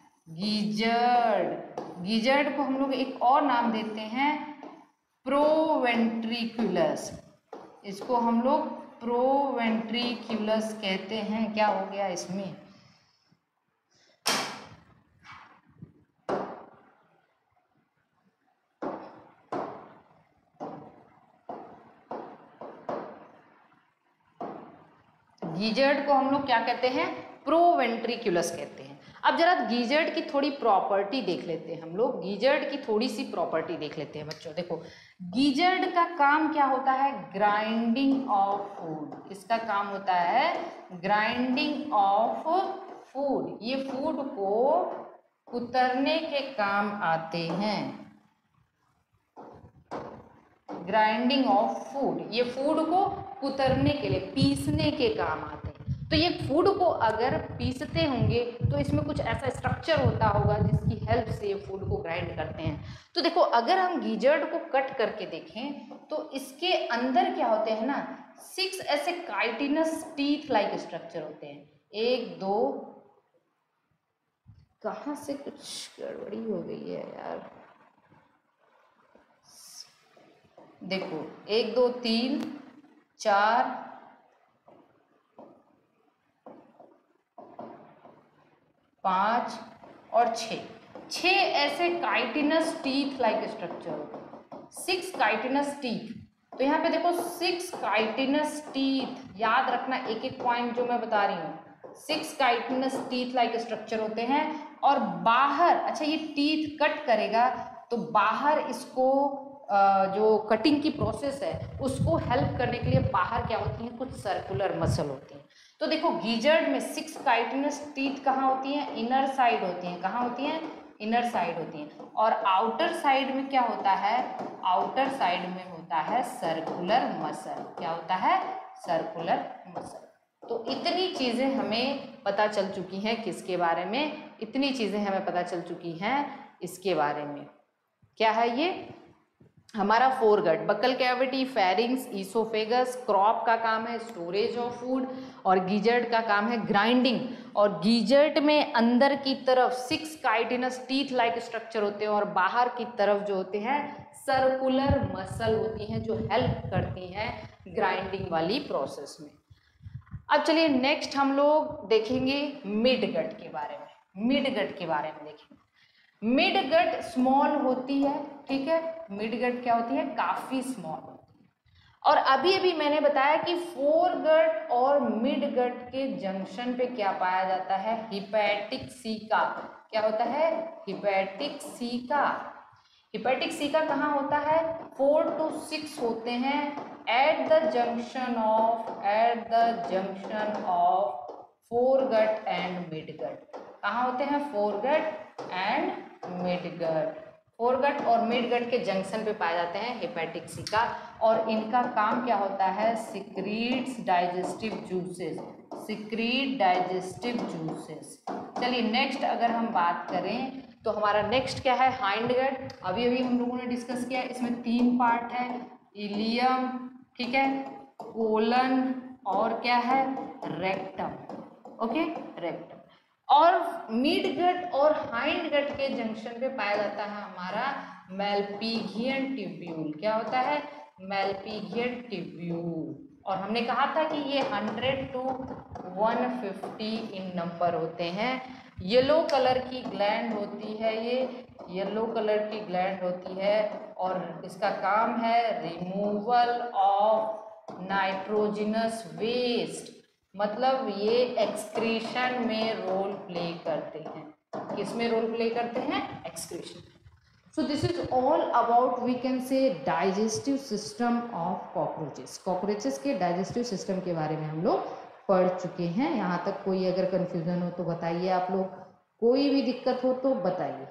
गीजर्ड। गीजर्ड को हम लोग एक और नाम देते हैं प्रोवेंट्रिकुलस। इसको हम लोग प्रोवेंट्रिकुलस कहते हैं। क्या हो गया इसमें? गीजर्ड को हम लोग क्या कहते हैं? प्रोवेंट्रिकुलस कहते हैं। अब जरा गीजर्ड की थोड़ी प्रॉपर्टी देख लेते हैं हम लोग। गीजर्ड की थोड़ी सी प्रॉपर्टी देख लेते हैं बच्चों। देखो, गीजर्ड का काम क्या होता है? Grinding of food. इसका काम होता है ग्राइंडिंग ऑफ फूड। ये फूड को कुतरने के काम आते हैं। ग्राइंडिंग ऑफ फूड, ये फूड को कुतरने के लिए, पीसने के काम आते हैं। तो ये फूड को अगर पीसते होंगे तो इसमें कुछ ऐसा स्ट्रक्चर होता होगा जिसकी हेल्प से ये फूड को ग्राइंड करते हैं। तो देखो, अगर हम गीजर्ड को कट करके देखें तो इसके अंदर क्या होते हैं ना, सिक्स ऐसे काइटिनस टीथ लाइक स्ट्रक्चर होते हैं। एक दो, कहाँ से कुछ गड़बड़ी हो गई है यार। देखो, एक दो तीन चार पाँच और छः, छः ऐसे काइटिनस टीथ लाइक स्ट्रक्चर होते हैं। Six chitinous teeth. तो यहाँ पे देखो, सिक्स काइटिनस टीथ, याद रखना एक एक पॉइंट जो मैं बता रही हूँ। Six chitinous teeth like structure होते हैं और बाहर, अच्छा ये टीथ कट करेगा तो बाहर इसको जो कटिंग की प्रोसेस है उसको हेल्प करने के लिए बाहर क्या होती हैं? कुछ सर्कुलर मसल होती हैं। तो देखो, गीजर्ड में सिक्स काइटिनस टीथ कहाँ होती हैं? इनर साइड होती हैं। कहाँ होती हैं? इनर साइड होती हैं। और आउटर साइड में क्या होता है? आउटर साइड में होता है सर्कुलर मसल। क्या होता है? Circular muscle. तो इतनी चीज़ें हमें पता चल चुकी हैं किसके बारे में? इतनी चीज़ें हमें पता चल चुकी हैं इसके बारे में। क्या है ये? हमारा foregut, buccal cavity, pharynx, oesophagus, crop का काम है स्टोरेज ऑफ फूड, और गीजर्ट का काम है ग्राइंडिंग। और गीजर्ट में अंदर की तरफ six chitinous teeth like structure होते हैं और बाहर की तरफ जो होते हैं सर्कुलर मसल होती हैं जो हेल्प करती हैं ग्राइंडिंग वाली प्रोसेस में। अब चलिए नेक्स्ट हम लोग देखेंगे मिड गट के बारे में। मिड गट के बारे में देखेंगे। मिड गट स्मॉल होती है, ठीक है, मिड गट क्या होती है, काफी स्मॉल होती है। और अभी अभी मैंने बताया कि फोर गट और मिड गट के जंक्शन पे क्या पाया जाता है, हिपैटिक सीका। क्या होता है, हिपैटिक सीका। हिपैटिक सीका कहाँ होता है, फोर टू सिक्स होते हैं at the junction of at the junction of foregut and midgut. कहाँ होते हैं, foregut and midgut. Foregut और मिड गट के जंक्शन पे पाए जाते हैं हिपैटिक सीका, और इनका काम क्या होता है, secretes digestive juices, secrete digestive juices. चलिए नेक्स्ट अगर हम बात करें तो हमारा नेक्स्ट क्या है, हाइंड गट। अभी अभी हम लोगों ने डिस्कस किया, इसमें तीन पार्ट है, इलियम, ठीक है, कोलन और क्या है, रेक्टम। Okay, rectum. और मिड गट और हाइंड गट के जंक्शन पे पाया जाता है हमारा मेल्पिगियन ट्यूब्यूल। क्या होता है, मेल्पिगियन ट्यूब्यूल। और हमने कहा था कि ये hundred to one fifty in number होते हैं। येलो कलर की ग्लैंड होती है, ये येलो कलर की ग्लैंड होती है और इसका काम है रिमूवल ऑफ नाइट्रोजनस वेस्ट। मतलब ये एक्सक्रीशन में रोल प्ले करते हैं। किस में रोल प्ले करते हैं, excretion. So this is all about we can say digestive system of cockroaches. Cockroaches के डाइजेस्टिव सिस्टम के बारे में हम लोग पढ़ चुके हैं। यहाँ तक कोई अगर कंफ्यूजन हो तो बताइए आप लोग, कोई भी दिक्कत हो तो बताइए।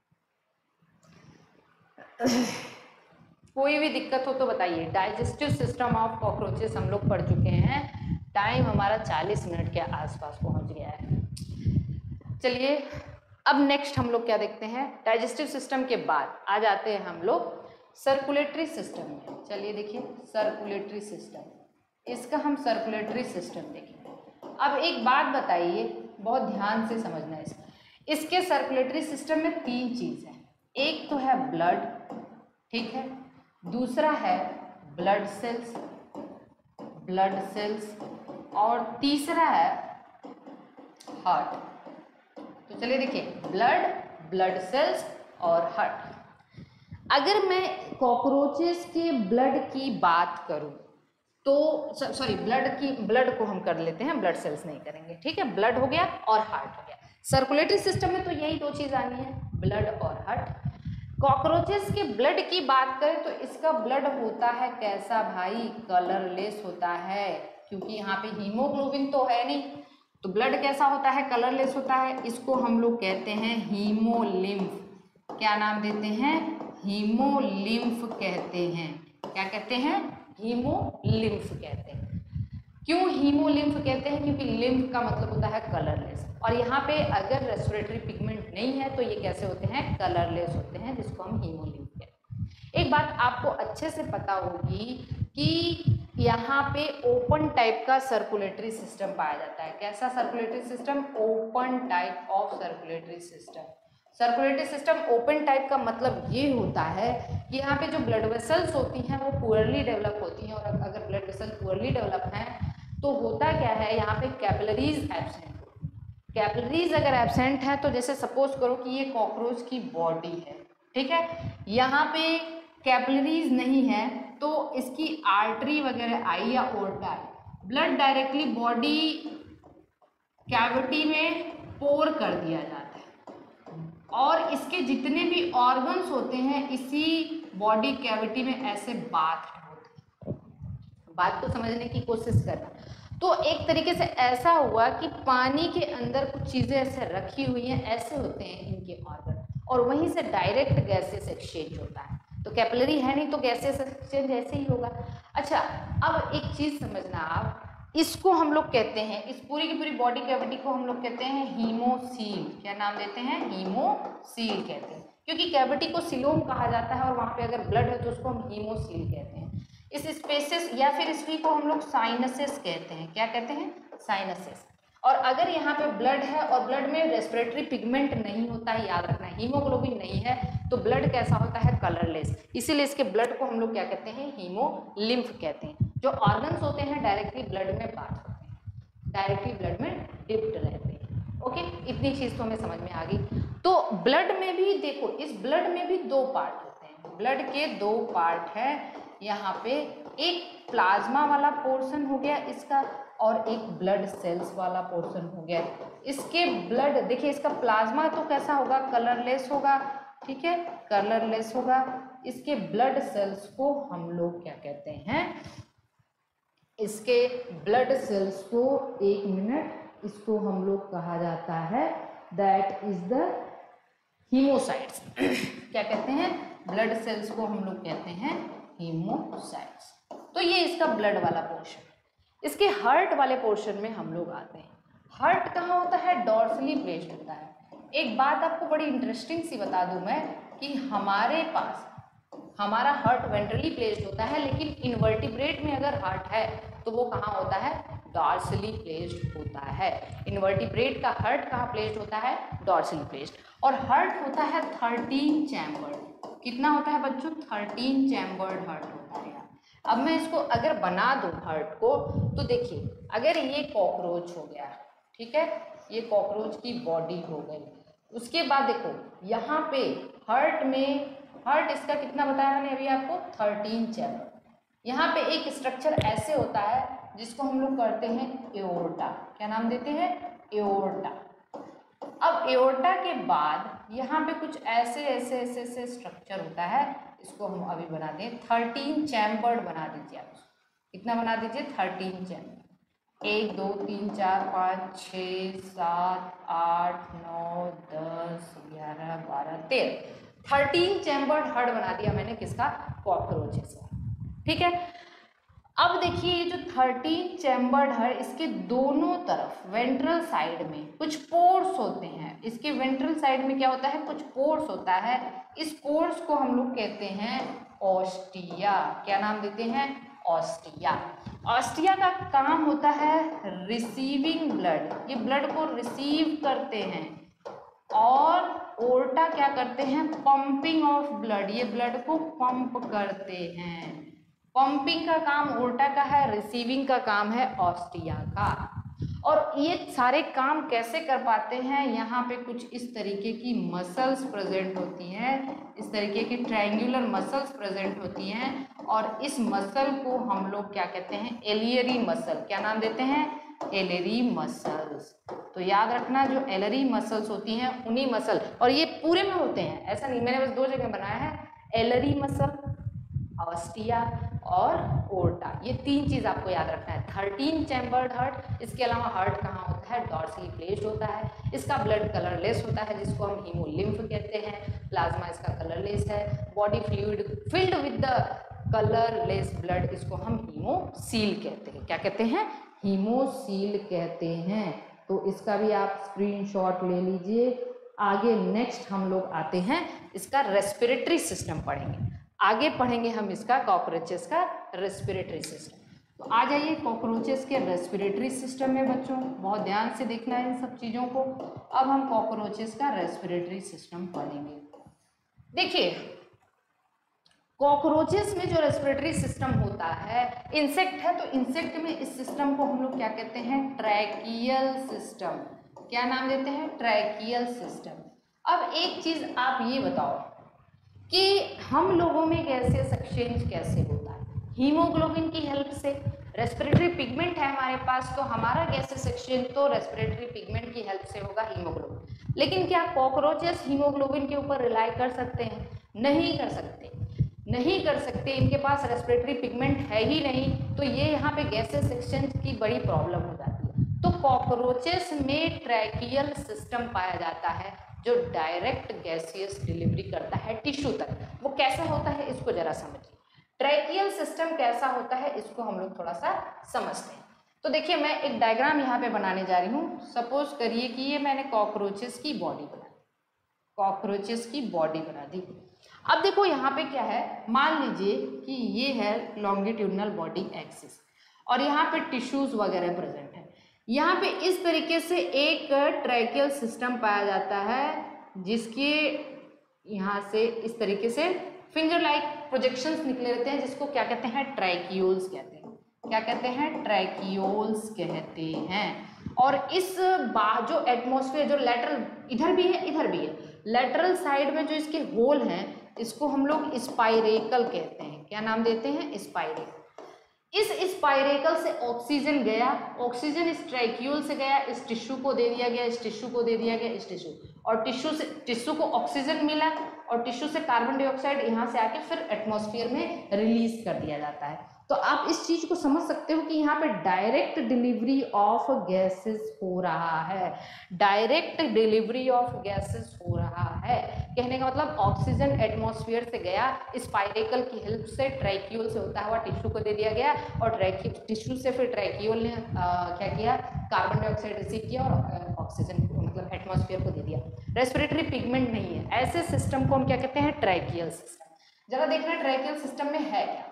कोई भी दिक्कत हो तो बताइए। डाइजेस्टिव सिस्टम ऑफ कॉकरोचेस हम लोग पढ़ चुके हैं। टाइम हमारा चालीस मिनट के आसपास पहुंच गया है। चलिए अब नेक्स्ट हम लोग क्या देखते हैं, डाइजेस्टिव सिस्टम के बाद आ जाते हैं हम लोग सर्कुलेटरी सिस्टम में। चलिए देखिए सर्कुलेटरी सिस्टम, इसका हम सर्कुलेटरी सिस्टम देखेंगे। अब एक बात बताइए, बहुत ध्यान से समझना है इसका। इसके सर्कुलेटरी सिस्टम में तीन चीज है, एक तो है ब्लड, ठीक है, दूसरा है ब्लड सेल्स, ब्लड सेल्स, और तीसरा है हार्ट। तो चलिए देखिए, ब्लड, ब्लड सेल्स और हार्ट। अगर मैं कॉकरोचेस के ब्लड की बात करूं तो सॉरी ब्लड की ब्लड को हम कर लेते हैं, ब्लड सेल्स नहीं करेंगे, ठीक है। ब्लड हो गया और हार्ट हो गया। सर्कुलेटरी सिस्टम में तो यही दो चीज आनी है, ब्लड और हार्ट। कॉकरोचेस के ब्लड की बात करें तो इसका ब्लड होता है कैसा भाई, कलरलेस होता है, क्योंकि यहाँ पे हीमोग्लोबिन तो है नहीं, तो ब्लड कैसा होता है, कलरलेस होता है। इसको हम लोग कहते हैं हीमोलिम्फ। क्या नाम देते हैं, हीमोलिम्फ कहते हैं। क्या कहते हैं, हीमोलिम्फ कहते हैं। क्यों हीमोलिम्फ कहते हैं, क्योंकि लिम्फ का मतलब होता है कलरलेस। और यहाँ पे अगर रेस्पिरेटरी पिगमेंट नहीं है तो ये कैसे होते हैं, कलरलेस होते हैं, जिसको हम हीमोलिम्फ कहते हैं। एक बात आपको अच्छे से पता होगी कि यहाँ पे ओपन टाइप का सर्कुलेटरी सिस्टम पाया जाता है। कैसा circulatory system, open type of circulatory system. Circulatory system open type का मतलब ये होता है कि यहाँ पे जो ब्लड वेसल्स होती हैं वो पुअरली डेवलप होती हैं, और अगर ब्लड वेसल पुअरली डेवलप हैं तो होता क्या है, यहाँ पे कैपिलरीज एब्सेंट होती हैं। कैपिलरीज अगर एब्सेंट है तो जैसे सपोज करो कि ये कॉकरोच की बॉडी है, ठीक है, यहाँ पे कैपिलरीज नहीं है तो इसकी आर्टरी वगैरह आई या ओर्टा आई, ब्लड डायरेक्टली बॉडी कैविटी में पोर कर दिया जाता है, और इसके जितने भी ऑर्गन्स होते हैं इसी बॉडी कैविटी में ऐसे बात होते हैं। बात को समझने की कोशिश करना। तो एक तरीके से ऐसा हुआ कि पानी के अंदर कुछ चीज़ें ऐसे रखी हुई हैं, ऐसे होते हैं इनके ऑर्गन, और वहीं से डायरेक्ट गैसेस एक्सचेंज होता है। तो कैपिलरी है नहीं तो गैसेस एक्सचेंज ऐसे ही होगा। अच्छा, अब एक चीज़ समझना आप इसको हम लोग कहते हैं, इस पूरी की पूरी बॉडी कैविटी को हम लोग कहते हैं हीमोसील। क्या नाम देते हैं? हीमोसील कहते हैं, क्योंकि कैविटी को सिलोम कहा जाता है और वहाँ पे अगर ब्लड है तो उसको हम हीमोसील कहते हैं। इस स्पेसेस या फिर इसी को हम लोग साइनसेस कहते हैं। क्या कहते हैं? साइनसेस। और अगर यहाँ पे ब्लड है और ब्लड में रेस्पिरेटरी पिगमेंट नहीं होता है, याद रखना, हीमोग्लोबिन नहीं है, तो ब्लड कैसा होता है? कलरलेस। इसीलिए इसके ब्लड को हम लोग क्या कहते हैं? हीमोलिम्फ कहते हैं। जो ऑर्गन्स होते हैं डायरेक्टली ब्लड में पास होते हैं, डायरेक्टली ब्लड में डिप्ट रहते हैं। ओके, इतनी चीज तो हमें समझ में आ गई। तो ब्लड में भी देखो, इस ब्लड में भी दो पार्ट होते हैं। ब्लड के दो पार्ट है यहाँ पे, एक प्लाज्मा वाला पोर्शन हो गया इसका और एक ब्लड सेल्स वाला पोर्शन हो गया। इसके ब्लड देखिए, इसका प्लाज्मा तो कैसा होगा? कलरलेस होगा, ठीक है, कलरलेस होगा। इसके ब्लड सेल्स को हम लोग क्या कहते हैं? इसके ब्लड सेल्स को, एक मिनट, इसको हम लोग कहा जाता है दैट इज द हीमोसाइट्स। क्या कहते हैं? ब्लड सेल्स को हम लोग कहते हैं हीमोसाइट्स। तो ये इसका ब्लड वाला पोर्शन। इसके हार्ट वाले पोर्शन में हम लोग आते हैं। हार्ट कहाँ होता है? डॉर्सली प्लेस्ड होता है। एक बात आपको बड़ी इंटरेस्टिंग सी बता दूं मैं कि हमारे पास हमारा हार्ट वेंट्रली प्लेस्ड होता है, लेकिन इनवर्टिब्रेट में अगर हार्ट है तो वो कहाँ होता है? डॉर्सली प्लेस्ड होता है। इनवर्टिब्रेट का हार्ट कहाँ प्लेस्ड होता है? Dorsally placed. और हार्ट होता है थर्टीन चैम्बर्ड। कितना होता है बच्चों? थर्टीन चैम्बर्ड हार्ट होता है। अब मैं इसको अगर बना दूं हार्ट को, तो देखिए, अगर ये कॉकरोच हो गया, ठीक है, ये कॉकरोच की बॉडी हो गई, उसके बाद देखो यहाँ पे हार्ट में, हार्ट इसका कितना बताया मैंने अभी आपको? Thirteen chamber. यहाँ पे एक स्ट्रक्चर ऐसे होता है जिसको हम लोग करते हैं एओर्टा। क्या नाम देते हैं? एओर्टा। अब एओर्टा के बाद यहाँ पे कुछ ऐसे ऐसे ऐसे ऐसे स्ट्रक्चर होता है, इसको हम अभी बना दें थर्टीन चैम्बर्ड बना दीजिए आप। कितना बना दीजिए? Thirteen chamber. एक दो तीन चार पाँच छः सात आठ नौ दस ग्यारह बारह तेरह, थर्टीन चैम्बर्ड हार्ट बना दिया मैंने। किसका? कॉकरोचेस का। ठीक है। अब देखिए, ये जो थर्टीन चैम्बर्ड है, इसके दोनों तरफ वेंट्रल साइड में कुछ पोर्स होते हैं। इसके वेंट्रल साइड में क्या होता है? कुछ पोर्स होता है। इस पोर्स को हम लोग कहते हैं ऑस्टिया। क्या नाम देते हैं? ऑस्टिया। ऑस्टिया का काम होता है रिसीविंग ब्लड। ये ब्लड को रिसीव करते हैं। और ओर्टा क्या करते हैं? Pumping of blood. ये ब्लड को पंप करते हैं। पंपिंग का काम ओर्टा का है, रिसीविंग का काम है ऑस्टिया का। और ये सारे काम कैसे कर पाते हैं? यहाँ पे कुछ इस तरीके की मसल्स प्रेजेंट होती हैं, इस तरीके की ट्रायंगुलर मसल्स प्रेजेंट होती हैं। और इस मसल को हम लोग क्या कहते हैं? Alary muscle. क्या नाम देते हैं? Alary muscles. तो याद रखना, जो एलियरी मसल्स होती हैं उन्हीं मसल, और ये पूरे में होते हैं, ऐसा नहीं, मैंने बस दो जगह बनाया है, एलियरी मसल, ऑस्टिया और ओर्टा। ये तीन चीज आपको याद रखना है। Thirteen chambered heart. इसके अलावा हार्ट कहाँ होता है? डॉर्सली प्लेस्ड होता है। इसका ब्लड कलरलेस होता है, जिसको हम हीमोलिम्फ कहते हैं। प्लाज्मा इसका कलरलेस है। Body fluid filled with the colourless blood, इसको हम हीमोसील कहते हैं। क्या कहते हैं? हीमोसील कहते हैं। तो इसका भी आप स्क्रीनशॉट ले लीजिए। आगे नेक्स्ट हम लोग आते हैं, इसका रेस्पिरेटरी सिस्टम पढ़ेंगे। आगे पढ़ेंगे हम इसका कॉकरोचेस का रेस्पिरेटरी सिस्टम। तो आ जाइए कॉकरोचेस के रेस्पिरेटरी सिस्टम में बच्चों, बहुत ध्यान से देखना है इन सब चीज़ों को। अब हम कॉकरोचेस का रेस्पिरेटरी सिस्टम पढ़ेंगे। देखिए, कॉकरोचेस में जो रेस्पिरेटरी सिस्टम होता है, इंसेक्ट है तो इंसेक्ट में इस सिस्टम को हम लोग क्या कहते हैं? Tracheal system. क्या नाम देते हैं? Tracheal system. अब एक चीज़ आप ये बताओ कि हम लोगों में गैसियस एक्सचेंज कैसे होता है? हीमोग्लोबिन की हेल्प से। रेस्पिरेटरी पिगमेंट है हमारे पास, तो हमारा गैसियस एक्सचेंज तो रेस्पिरेटरी पिगमेंट की हेल्प से होगा, हीमोग्लोबिन। लेकिन क्या कॉकरोचेस हीमोग्लोबिन के ऊपर रिलाई कर सकते हैं? नहीं कर सकते, नहीं कर सकते। इनके पास रेस्पिरेटरी पिगमेंट है ही नहीं, तो ये यहाँ पे गैसियस एक्सचेंज की बड़ी प्रॉब्लम हो जाती है। तो कॉकरोचेस में ट्रैकियल सिस्टम पाया जाता है, जो डायरेक्ट गैसियस डिलीवरी करता है टिश्यू तक। वो कैसा होता है इसको जरा समझिए। ट्रैकियल सिस्टम कैसा होता है इसको हम लोग थोड़ा सा समझते हैं। तो देखिए मैं एक डायग्राम यहाँ पे बनाने जा रही हूँ। सपोज करिए कि ये मैंने कॉकरोचेस की बॉडी बना दी, कॉकरोचेस की बॉडी बना दी। अब देखो यहाँ पे क्या है, मान लीजिए कि ये है लॉन्गिट्यूडनल बॉडी एक्सिस और यहाँ पे टिश्यूज वगैरह प्रेजेंट है। यहाँ पे इस तरीके से एक ट्रैकियल सिस्टम पाया जाता है जिसके यहाँ से इस तरीके से फिंगर लाइक प्रोजेक्शंस निकले रहते हैं, जिसको क्या कहते हैं, ट्रैकियोल्स कहते हैं। क्या कहते हैं, ट्रैकियोल्स कहते हैं। और इस बाह जो एटमॉस्फेयर जो लेटरल इधर भी है इधर भी है, लेटरल साइड में जो इसके होल हैं इसको हम लोग स्पाइरेकल कहते हैं। क्या नाम देते हैं, स्पाइरेकल। इस स्पाइरेकल से ऑक्सीजन गया, ऑक्सीजन इस ट्रैकियोल से गया, इस टिश्यू को दे दिया गया, इस टिश्यू को दे दिया गया, इस टिश्यू और टिश्यू से टिश्यू को ऑक्सीजन मिला और टिश्यू से कार्बन डाइऑक्साइड यहाँ से आके फिर एटमॉस्फेयर में रिलीज कर दिया जाता है। तो आप इस चीज को समझ सकते हो कि यहाँ पे डायरेक्ट डिलीवरी ऑफ गैसेस हो रहा है, डायरेक्ट डिलीवरी ऑफ गैसेस हो रहा है। कहने का मतलब ऑक्सीजन एटमॉस्फेयर से गया, स्पाइरेकल की हेल्प से ट्रैकियोल से होता हुआ टिश्यू को दे दिया गया और टिश्यू से फिर ट्रैकियोल ने आ, क्या किया, कार्बन डाइऑक्साइड रिसीव किया और ऑक्सीजन मतलब एटमॉस्फेयर को दे दिया। रेस्पिरेटरी पिगमेंट नहीं है, ऐसे सिस्टम को हम क्या कहते हैं, ट्रैकियल सिस्टम। जरा देखना ट्रैकियल सिस्टम में है क्या।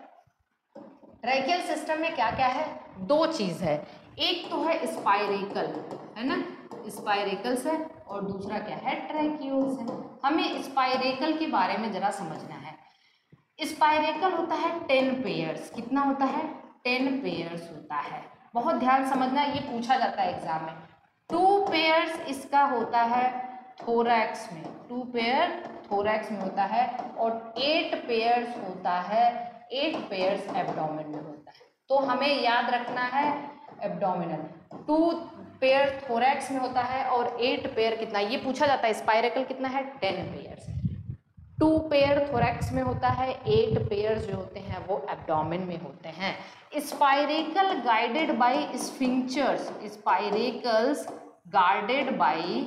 ट्रैकियल सिस्टम में क्या क्या है, दो चीज है, एक तो है स्पाइरेकल, है ना, स्पाइरेकल्स है और दूसरा क्या है, ट्रैकियोल्स है। हमें स्पाइरेकल के बारे में जरा समझना है। स्पाइरेकल होता है टेन पेयर्स, कितना होता है, टेन पेयर्स होता है। बहुत ध्यान समझना, ये पूछा जाता है एग्जाम में। टू पेयर्स इसका होता है थोरैक्स में, टू पेयर थोरैक्स में होता है और एट पेयर्स होता है, एट पेयर्स एब्डोमेन में होता है। तो हमें याद रखना है एब्डोमिनल, टू पेयर थोरैक्स में होता है और एट पेयर कितना, ये पूछा जाता है। स्पाइरेकल कितना है, ten pairs. Two pair thorax में होता है, एट पेयर्स जो होते हैं वो एब्डोमेन में होते हैं। Spiracle guided by sphincters, spiracles guided by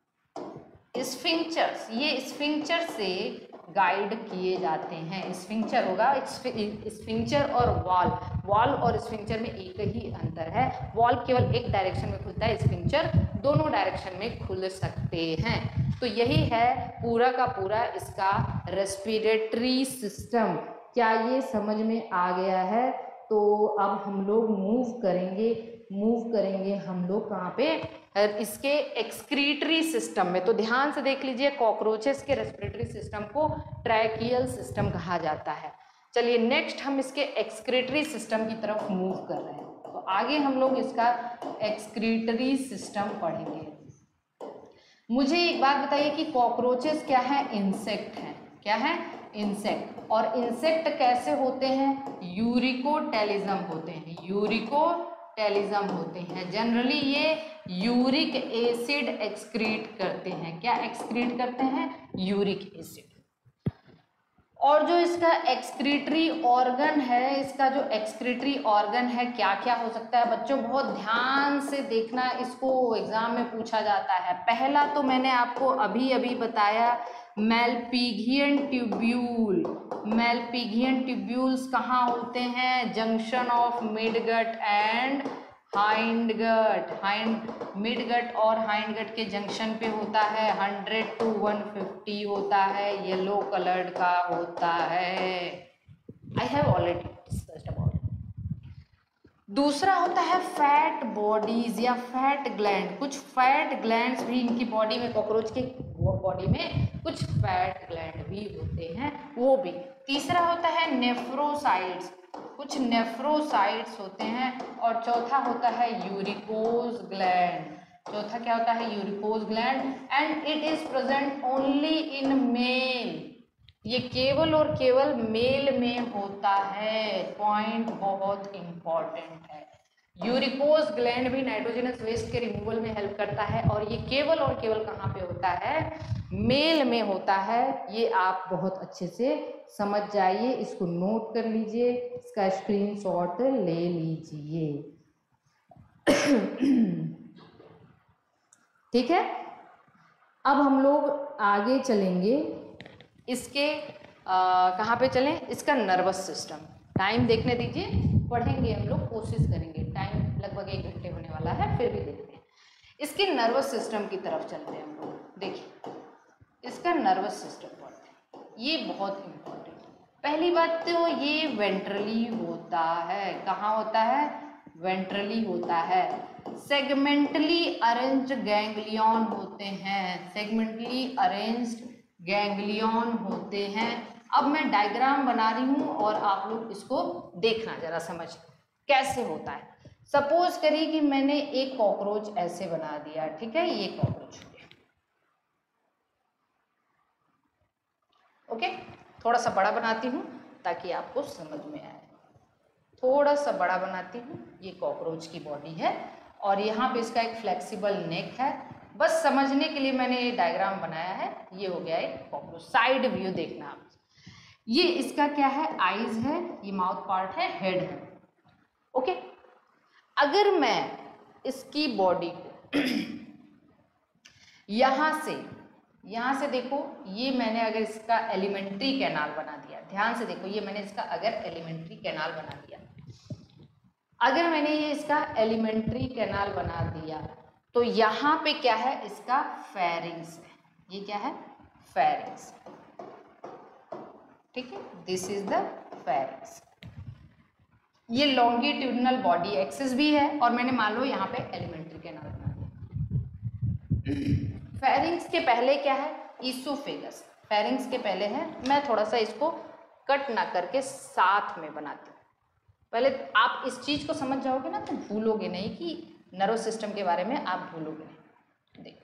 sphincters, ये स्फिंक्चर से गाइड किए जाते हैं। स्फिंक्चर होगा, स्फिंक्चर और वॉल, वॉल और स्फिंक्चर में एक ही अंतर है। वॉल केवल एक डायरेक्शन में खुलता है, स्फिंक्चर दोनों डायरेक्शन में खुल सकते हैं। तो यही है पूरा का पूरा इसका रेस्पिरेटरी सिस्टम। क्या ये समझ में आ गया है? तो अब हम लोग मूव करेंगे, मूव करेंगे हम लोग कहाँ पे, इसके एक्सक्रीटरी सिस्टम में। तो ध्यान से देख लीजिए, कॉकरोचेस के रेस्पिरेटरी सिस्टम को ट्रैकियल सिस्टम कहा जाता है। चलिए नेक्स्ट हम इसके एक्सक्रीटरी सिस्टम की तरफ मूव कर रहे हैं। तो आगे हम लोग इसका एक्सक्रीटरी सिस्टम पढ़ेंगे। मुझे एक बात बताइए कि कॉकरोचेस क्या है, इंसेक्ट हैं। क्या है, इंसेक्ट। और इंसेक्ट कैसे होते हैं, यूरिकोटेलिज्म होते हैं, यूरिकोटेलिज्म होते हैं। जनरली ये यूरिक एसिड एक्सक्रीट करते हैं। क्या एक्सक्रीट करते हैं, यूरिक एसिड। और जो इसका एक्सक्रीटरी ऑर्गन है, इसका जो एक्सक्रीटरी ऑर्गन है क्या क्या हो सकता है बच्चों, बहुत ध्यान से देखना, इसको एग्जाम में पूछा जाता है। पहला तो मैंने आपको अभी अभी बताया, मेलपिगियन ट्यूब्यूल। मेलपिगियन ट्यूब्यूल्स कहाँ होते हैं, junction of midgut and hindgut, hind midgut और हाइंडगट के जंक्शन पे होता है। हंड्रेड टू वन फिफ्टी होता है, येलो कलर्ड का होता है। I have already discussed about it. दूसरा होता है फैट बॉडीज या फैट ग्लैंड। कुछ फैट ग्लैंड्स भी इनकी बॉडी में, कॉकरोच के बॉडी में कुछ फैट ग्लैंड भी होते हैं, वो भी। तीसरा होता है नेफ्रोसाइट्स, कुछ नेफ्रोसाइट्स होते हैं। और चौथा होता है यूरिकोज ग्लैंड। चौथा क्या होता है, uricose gland. And it is present only in male, ये केवल और केवल मेल में होता है। पॉइंट बहुत इंपॉर्टेंट है। यूरिकोज ग्लैंड भी नाइट्रोजनस वेस्ट के रिमूवल में हेल्प करता है और ये केवल और केवल कहाँ पे होता है, मेल में होता है। ये आप बहुत अच्छे से समझ जाइए, इसको नोट कर लीजिए, इसका स्क्रीनशॉट ले लीजिए। ठीक है, अब हम लोग आगे चलेंगे। इसके आ, कहाँ पे चलें, इसका नर्वस सिस्टम। टाइम देखने दीजिए, पढ़ेंगे हम लोग, कोशिश करेंगे। टाइम लगभग एक होता है, फिर भी देखते हैं। इसके नर्वस सिस्टम की तरफ चलते हैं हम लोग। देखिए इसका नर्वस सिस्टम बहुत है, ये बहुत इम्पोर्टेंट है। पहली बात तो ये वेंट्रली होता है। कहाँ होता है? वेंट्रली होता है। सेगमेंटली अरेंज्ड गैंग्लियन होते हैं, सेगमेंटली अरेंज्ड गैंग्लियन होते हैं। अब मैं डायग्राम बना रही हूँ और आप लोग इसको देखना जरा, समझ कैसे होता है। सपोज करिए कि मैंने एक कॉकरोच ऐसे बना दिया, ठीक है, ये कॉकरोच हो गया। ओके, थोड़ा सा बड़ा बनाती हूँ ताकि आपको समझ में आए। थोड़ा सा बड़ा बनाती हूँ, ये कॉकरोच की बॉडी है और यहाँ पे इसका एक फ्लेक्सिबल नेक है। बस समझने के लिए मैंने ये डायग्राम बनाया है। ये हो गया एक कॉकरोच। साइड व्यू देखना आप। ये इसका क्या है? आईज है, ये माउथ पार्ट है, हेड है। ओके, अगर मैं इसकी बॉडी को यहाँ से यहाँ से देखो, ये मैंने अगर इसका एलिमेंट्री कैनाल बना दिया, ध्यान से देखो, ये मैंने इसका अगर एलिमेंट्री कैनाल बना दिया, अगर मैंने ये इसका एलिमेंट्री कैनाल बना दिया तो यहाँ पे क्या है? इसका फेरिंग्स है। ये क्या है? फेरिंग्स, ठीक है, दिस इज द फेरिंग्स। ये लॉन्गिट्यूडिनल बॉडी एक्सिस भी है और मैंने मान लो यहाँ पे एलिमेंट्री कैनाल बना दिया। फेरिंग्स के पहले क्या है? ईसोफेगस। फेरिंग्स के पहले है, मैं थोड़ा सा इसको कट ना करके साथ में बनाती हूँ। पहले आप इस चीज को समझ जाओगे ना तो भूलोगे नहीं, कि नर्वस सिस्टम के बारे में आप भूलोगे नहीं। देखो,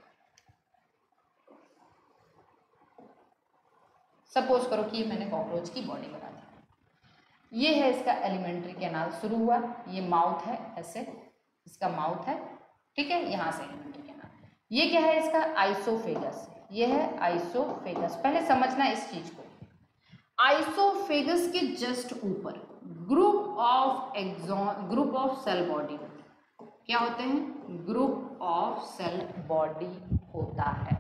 सपोज करो कि मैंने कॉकरोच की बॉडी बना दी। ये है इसका एलिमेंट्री कैनाल शुरू हुआ, ये माउथ है, ऐसे इसका माउथ है, ठीक है, यहाँ से एलिमेंट्री कैनाल। ये क्या है? इसका आइसोफेगस। ये है आइसोफेगस। पहले समझना इस चीज को। आइसोफेगस के जस्ट ऊपर group of axon group of cell body क्या होते हैं? ग्रुप ऑफ सेल बॉडी होता है।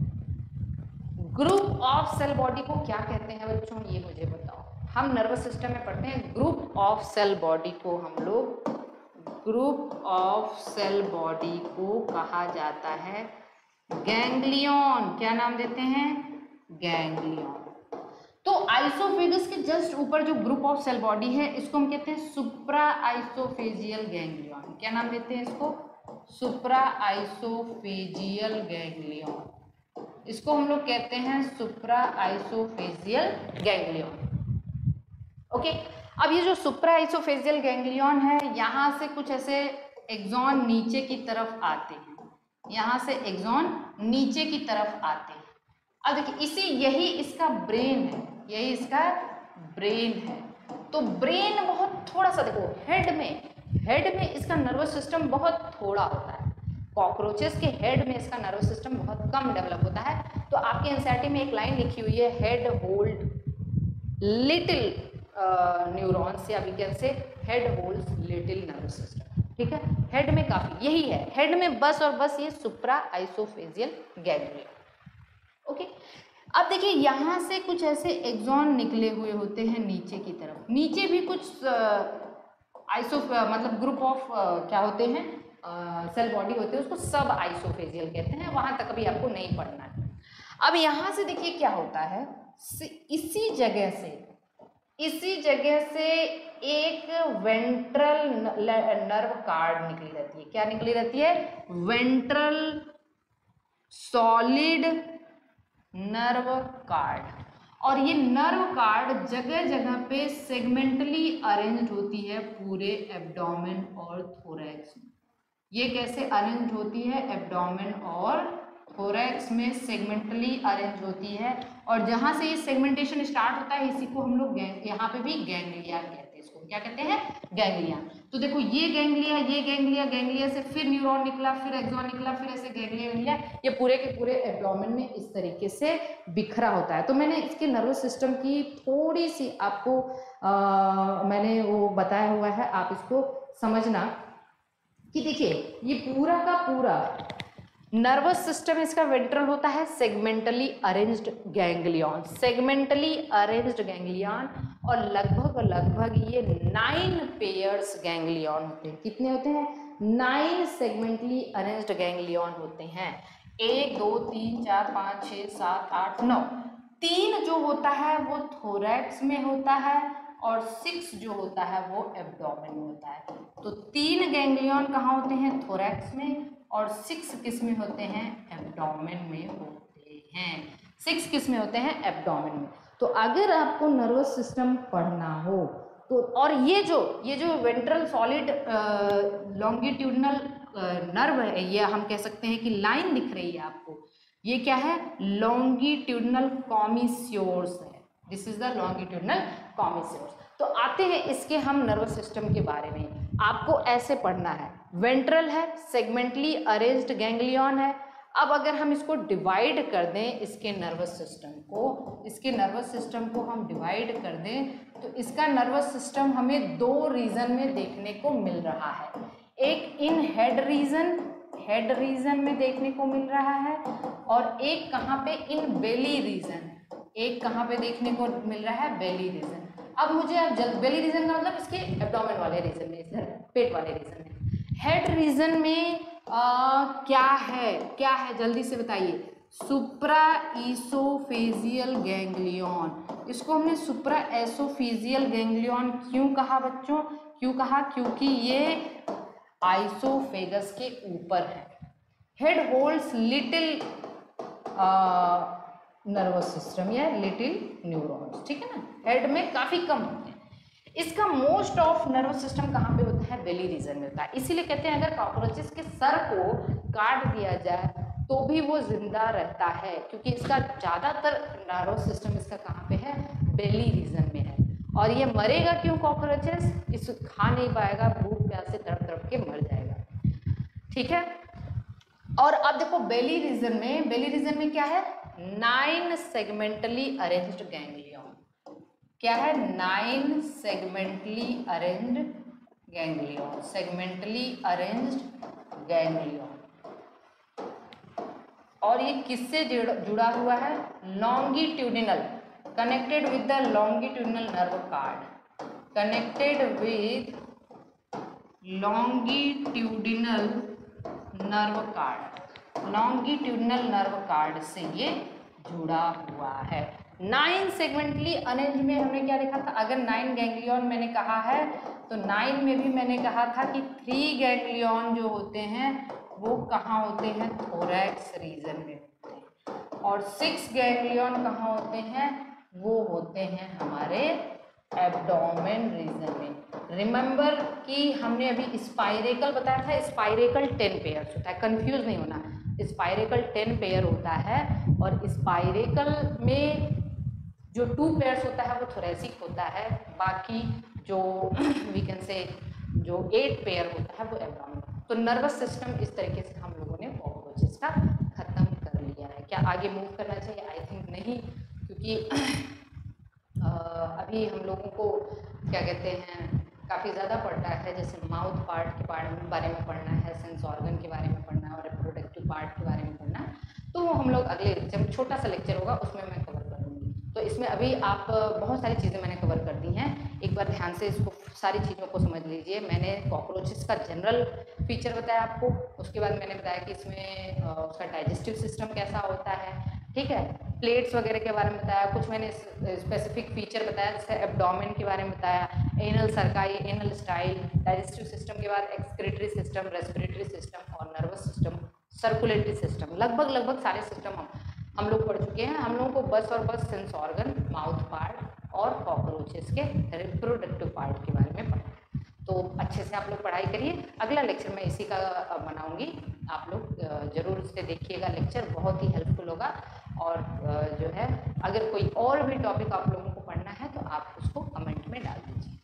ग्रुप ऑफ सेल बॉडी को क्या कहते हैं बच्चों? ये मुझे बताओ। हम नर्वस सिस्टम में पढ़ते हैं ग्रुप ऑफ सेल बॉडी को हम लोग ग्रुप ऑफ सेल बॉडी को कहा जाता है गैंग्लियन। क्या नाम देते हैं? गैंग्लियन। तो आइसोफेगस के जस्ट ऊपर जो ग्रुप ऑफ सेल बॉडी है, इसको हम कहते हैं सुप्रा आइसोफेजियल गैंग्लियन। क्या नाम देते हैं इसको? Supraoesophageal ganglion. इसको हम लोग कहते हैं सुप्रा आइसोफेजियल गैंग्लियन। ओके, अब ये जो सुप्रा आइसोफेजियल गैंग्लियन है, यहाँ से कुछ ऐसे एक्सॉन नीचे की तरफ आते हैं, यहाँ से एक्सॉन नीचे की तरफ आते हैं। अब देखिए, इसी यही इसका ब्रेन है, यही इसका ब्रेन है। तो ब्रेन बहुत थोड़ा सा, देखो हेड में हेड में इसका नर्वस सिस्टम बहुत थोड़ा होता है। कॉकरोचेस के हेड में इसका नर्वस सिस्टम बहुत कम डेवलप होता है। तो आपके एनसीईआरटी में एक लाइन लिखी हुई है, हेड होल्ड लिटिल न्यूरॉन्स, या we can say head holds little nervous system, ठीक है। हेड में काफी यही है, हेड में बस और बस ये सुप्रा आइसोफेजियल गैंग्लियन। ओके, अब देखिए यहाँ से कुछ ऐसे एक्सॉन निकले हुए होते हैं नीचे की तरफ। नीचे भी कुछ आइसो मतलब ग्रुप ऑफ क्या होते हैं, सेल बॉडी होते हैं, उसको सब आइसोफेजियल कहते हैं। वहां तक अभी आपको नहीं पढ़ना है। अब यहाँ से देखिए क्या होता है, इसी जगह से इसी जगह से एक वेंट्रल नर्व कार्ड निकली रहती है। क्या निकली रहती है? Ventral solid nerve cord. और ये नर्व कार्ड जगह जगह पे सेगमेंटली अरेंज्ड होती है पूरे एब्डोमेन और थोरैक्स में। ये कैसे अरेंज होती है? एब्डोमेन और थोरैक्स में सेगमेंटली अरेंज होती है। और जहां से ये सेगमेंटेशन स्टार्ट होता है, इसी को हम लोग यहाँ पे भी गैंग्लिया कहते हैं। इसको क्या कहते हैं? गैंग्लिया। तो देखो ये गैंग्लिया, ये गैंग्लिया, गैंग्लिया से फिर न्यूरॉन निकला, फिर एक्सॉन निकला, फिर ऐसे गैंग्लिया गैंग्लिया, ये पूरे के पूरे एब्डोमेन में इस तरीके से बिखरा होता है। तो मैंने इसके नर्वस सिस्टम की थोड़ी सी आपको आ, मैंने वो बताया हुआ है, आप इसको समझना कि देखिए ये पूरा का पूरा नर्वस सिस्टम इसका वेंट्रल होता है segmentally arranged ganglion, segmentally arranged ganglion. और लगभग लगभग ये नाइन पेयर्स गैंग्लियन होते हैं। कितने होते हैं? नाइन सेगमेंटली अरेंज्ड गैंग्लियन होते हैं। एक दो तीन चार पाँच छः सात आठ नौ। तीन जो होता है वो थोरैक्स में होता है और सिक्स जो होता है वो एब्डोमेन में होता है। तो तीन गैंग्लियन कहाँ होते हैं? थोरैक्स में। और सिक्स किस में होते हैं? एब्डोमेन में होते हैं। सिक्स किस में होते हैं? एब्डोमेन में। तो अगर आपको नर्वस सिस्टम पढ़ना हो तो, और ये जो ये जो वेंट्रल सॉलिड लॉन्गिट्यूडनल नर्व है, ये हम कह सकते हैं कि लाइन दिख रही है आपको, ये क्या है? लॉन्गिट्यूडनल कॉमिस्योर्स है। This is the longitudinal commissures. तो आते हैं इसके हम नर्वस सिस्टम के बारे में। आपको ऐसे पढ़ना है, वेंट्रल है, सेगमेंटली अरेंज्ड गैंग्लियन है। अब अगर हम इसको डिवाइड कर दें, इसके नर्वस सिस्टम को इसके नर्वस सिस्टम को हम डिवाइड कर दें तो इसका नर्वस सिस्टम हमें दो रीजन में देखने को मिल रहा है। एक in head region head region में देखने को मिल रहा है और एक कहाँ पे? In belly region. एक कहाँ पे देखने को मिल रहा है? Belly region. अब मुझे अब जल्द, बेली रीजन का मतलब इसके एब्डोमेन वाले रीजन में, इधर पेट वाले रीजन में। हेड रीजन में आ, क्या है क्या है जल्दी से बताइए? Supra oesophageal ganglion. इसको हमने सुप्रा एसोफेजियल गैंग्लियन क्यों कहा बच्चों? क्यों कहा? क्योंकि ये आइसोफेगस के ऊपर है। Head holds little nervous system या लिटिल न्यूरॉन्स, ठीक है ना? हेड में काफी कम होते हैं। इसका मोस्ट ऑफ नर्वस सिस्टम कहाँ पे होता है? बेली रीजन में होता है। इसीलिए कहते हैं अगर कॉकरोचेस के सर को काट दिया जाए तो भी वो जिंदा रहता है, क्योंकि इसका ज्यादातर नर्वस सिस्टम इसका कहाँ पे है? बेली रीजन में है। और ये मरेगा क्यों कॉकरोचेस? इस खा नहीं पाएगा, भूख प्यास से तड़प तड़प के मर जाएगा, ठीक है। और अब देखो बेली रीजन में बेली रीजन में क्या है? Nine segmentally arranged ganglion. क्या है? Nine segmentally arranged ganglion. Segmentally arranged ganglion. और ये किससे जुड़ा हुआ है? Longitudinal, connected with the longitudinal nerve cord. Connected with longitudinal nerve cord. Longitudinal nerve cord से ये जुड़ा हुआ है। नाइन सेगमेंटली अरेंज में हमने क्या देखा था? अगर नाइन गैंग्लियन मैंने कहा है तो नाइन में भी मैंने कहा था कि थ्री गैंग्लियन जो होते हैं वो कहाँ होते हैं? थोरैक्स रीजन में होते हैं। और सिक्स गैंग्लियन कहाँ होते हैं? वो होते हैं हमारे एब्डोमेन रीजन में। रिमेंबर कि हमने अभी स्पाइरेकल बताया था, स्पाइरेकल टेन पेयर्स होता है, कंफ्यूज नहीं होना। स्पाइरेकल टेन पेयर होता है और स्पाइरेकल में जो टू पेयर्स होता है वो थोरेसिक होता है, बाकी जो वी कैन से जो एट पेयर होता है वो एब्डोमेन। तो नर्वस सिस्टम इस तरीके से हम लोगों ने कॉकरोचेस का खत्म कर लिया है। क्या आगे मूव करना चाहिए? आई थिंक नहीं, क्योंकि आ, अभी हम लोगों को क्या कहते हैं काफ़ी ज़्यादा पढ़ना है। जैसे माउथ पार्ट के बारे में पढ़ना है, सेंस ऑर्गन के बारे में पढ़ना है और रिप्रोडक्टिव पार्ट के बारे में पढ़ना है। तो वो हम लोग अगले जब छोटा सा लेक्चर होगा उसमें मैं कवर करूँगी। तो इसमें अभी आप बहुत सारी चीज़ें मैंने कवर कर दी हैं। एक बार ध्यान से इसको सारी चीज़ों को समझ लीजिए। मैंने कॉकरोचेस का जनरल फीचर बताया आपको, उसके बाद मैंने बताया कि इसमें उसका डाइजेस्टिव सिस्टम कैसा होता है, ठीक है। प्लेट्स वगैरह के बारे में बताया, कुछ मैंने स्पेसिफिक फीचर बताया, जैसे एब्डोमेन के बारे में बताया, anal cerci, anal style, digestive system के बाद एक्सक्रीटरी सिस्टम, रेस्पिरेटरी सिस्टम और नर्वस सिस्टम, सर्कुलेटरी सिस्टम। लगभग लगभग सारे सिस्टम हम हम लोग पढ़ चुके हैं। हम लोगों को बस और बस सेंस ऑर्गन, माउथ पार्ट और कॉकरोचेस के रिप्रोडक्टिव पार्ट के बारे में पढ़ा है। तो अच्छे से आप लोग पढ़ाई करिए। अगला लेक्चर मैं इसी का बनाऊंगी, आप लोग जरूर इसे देखिएगा। लेक्चर बहुत ही हेल्पफुल होगा। और जो है अगर कोई और भी टॉपिक आप लोगों को पढ़ना है तो आप उसको कमेंट में डाल दीजिए।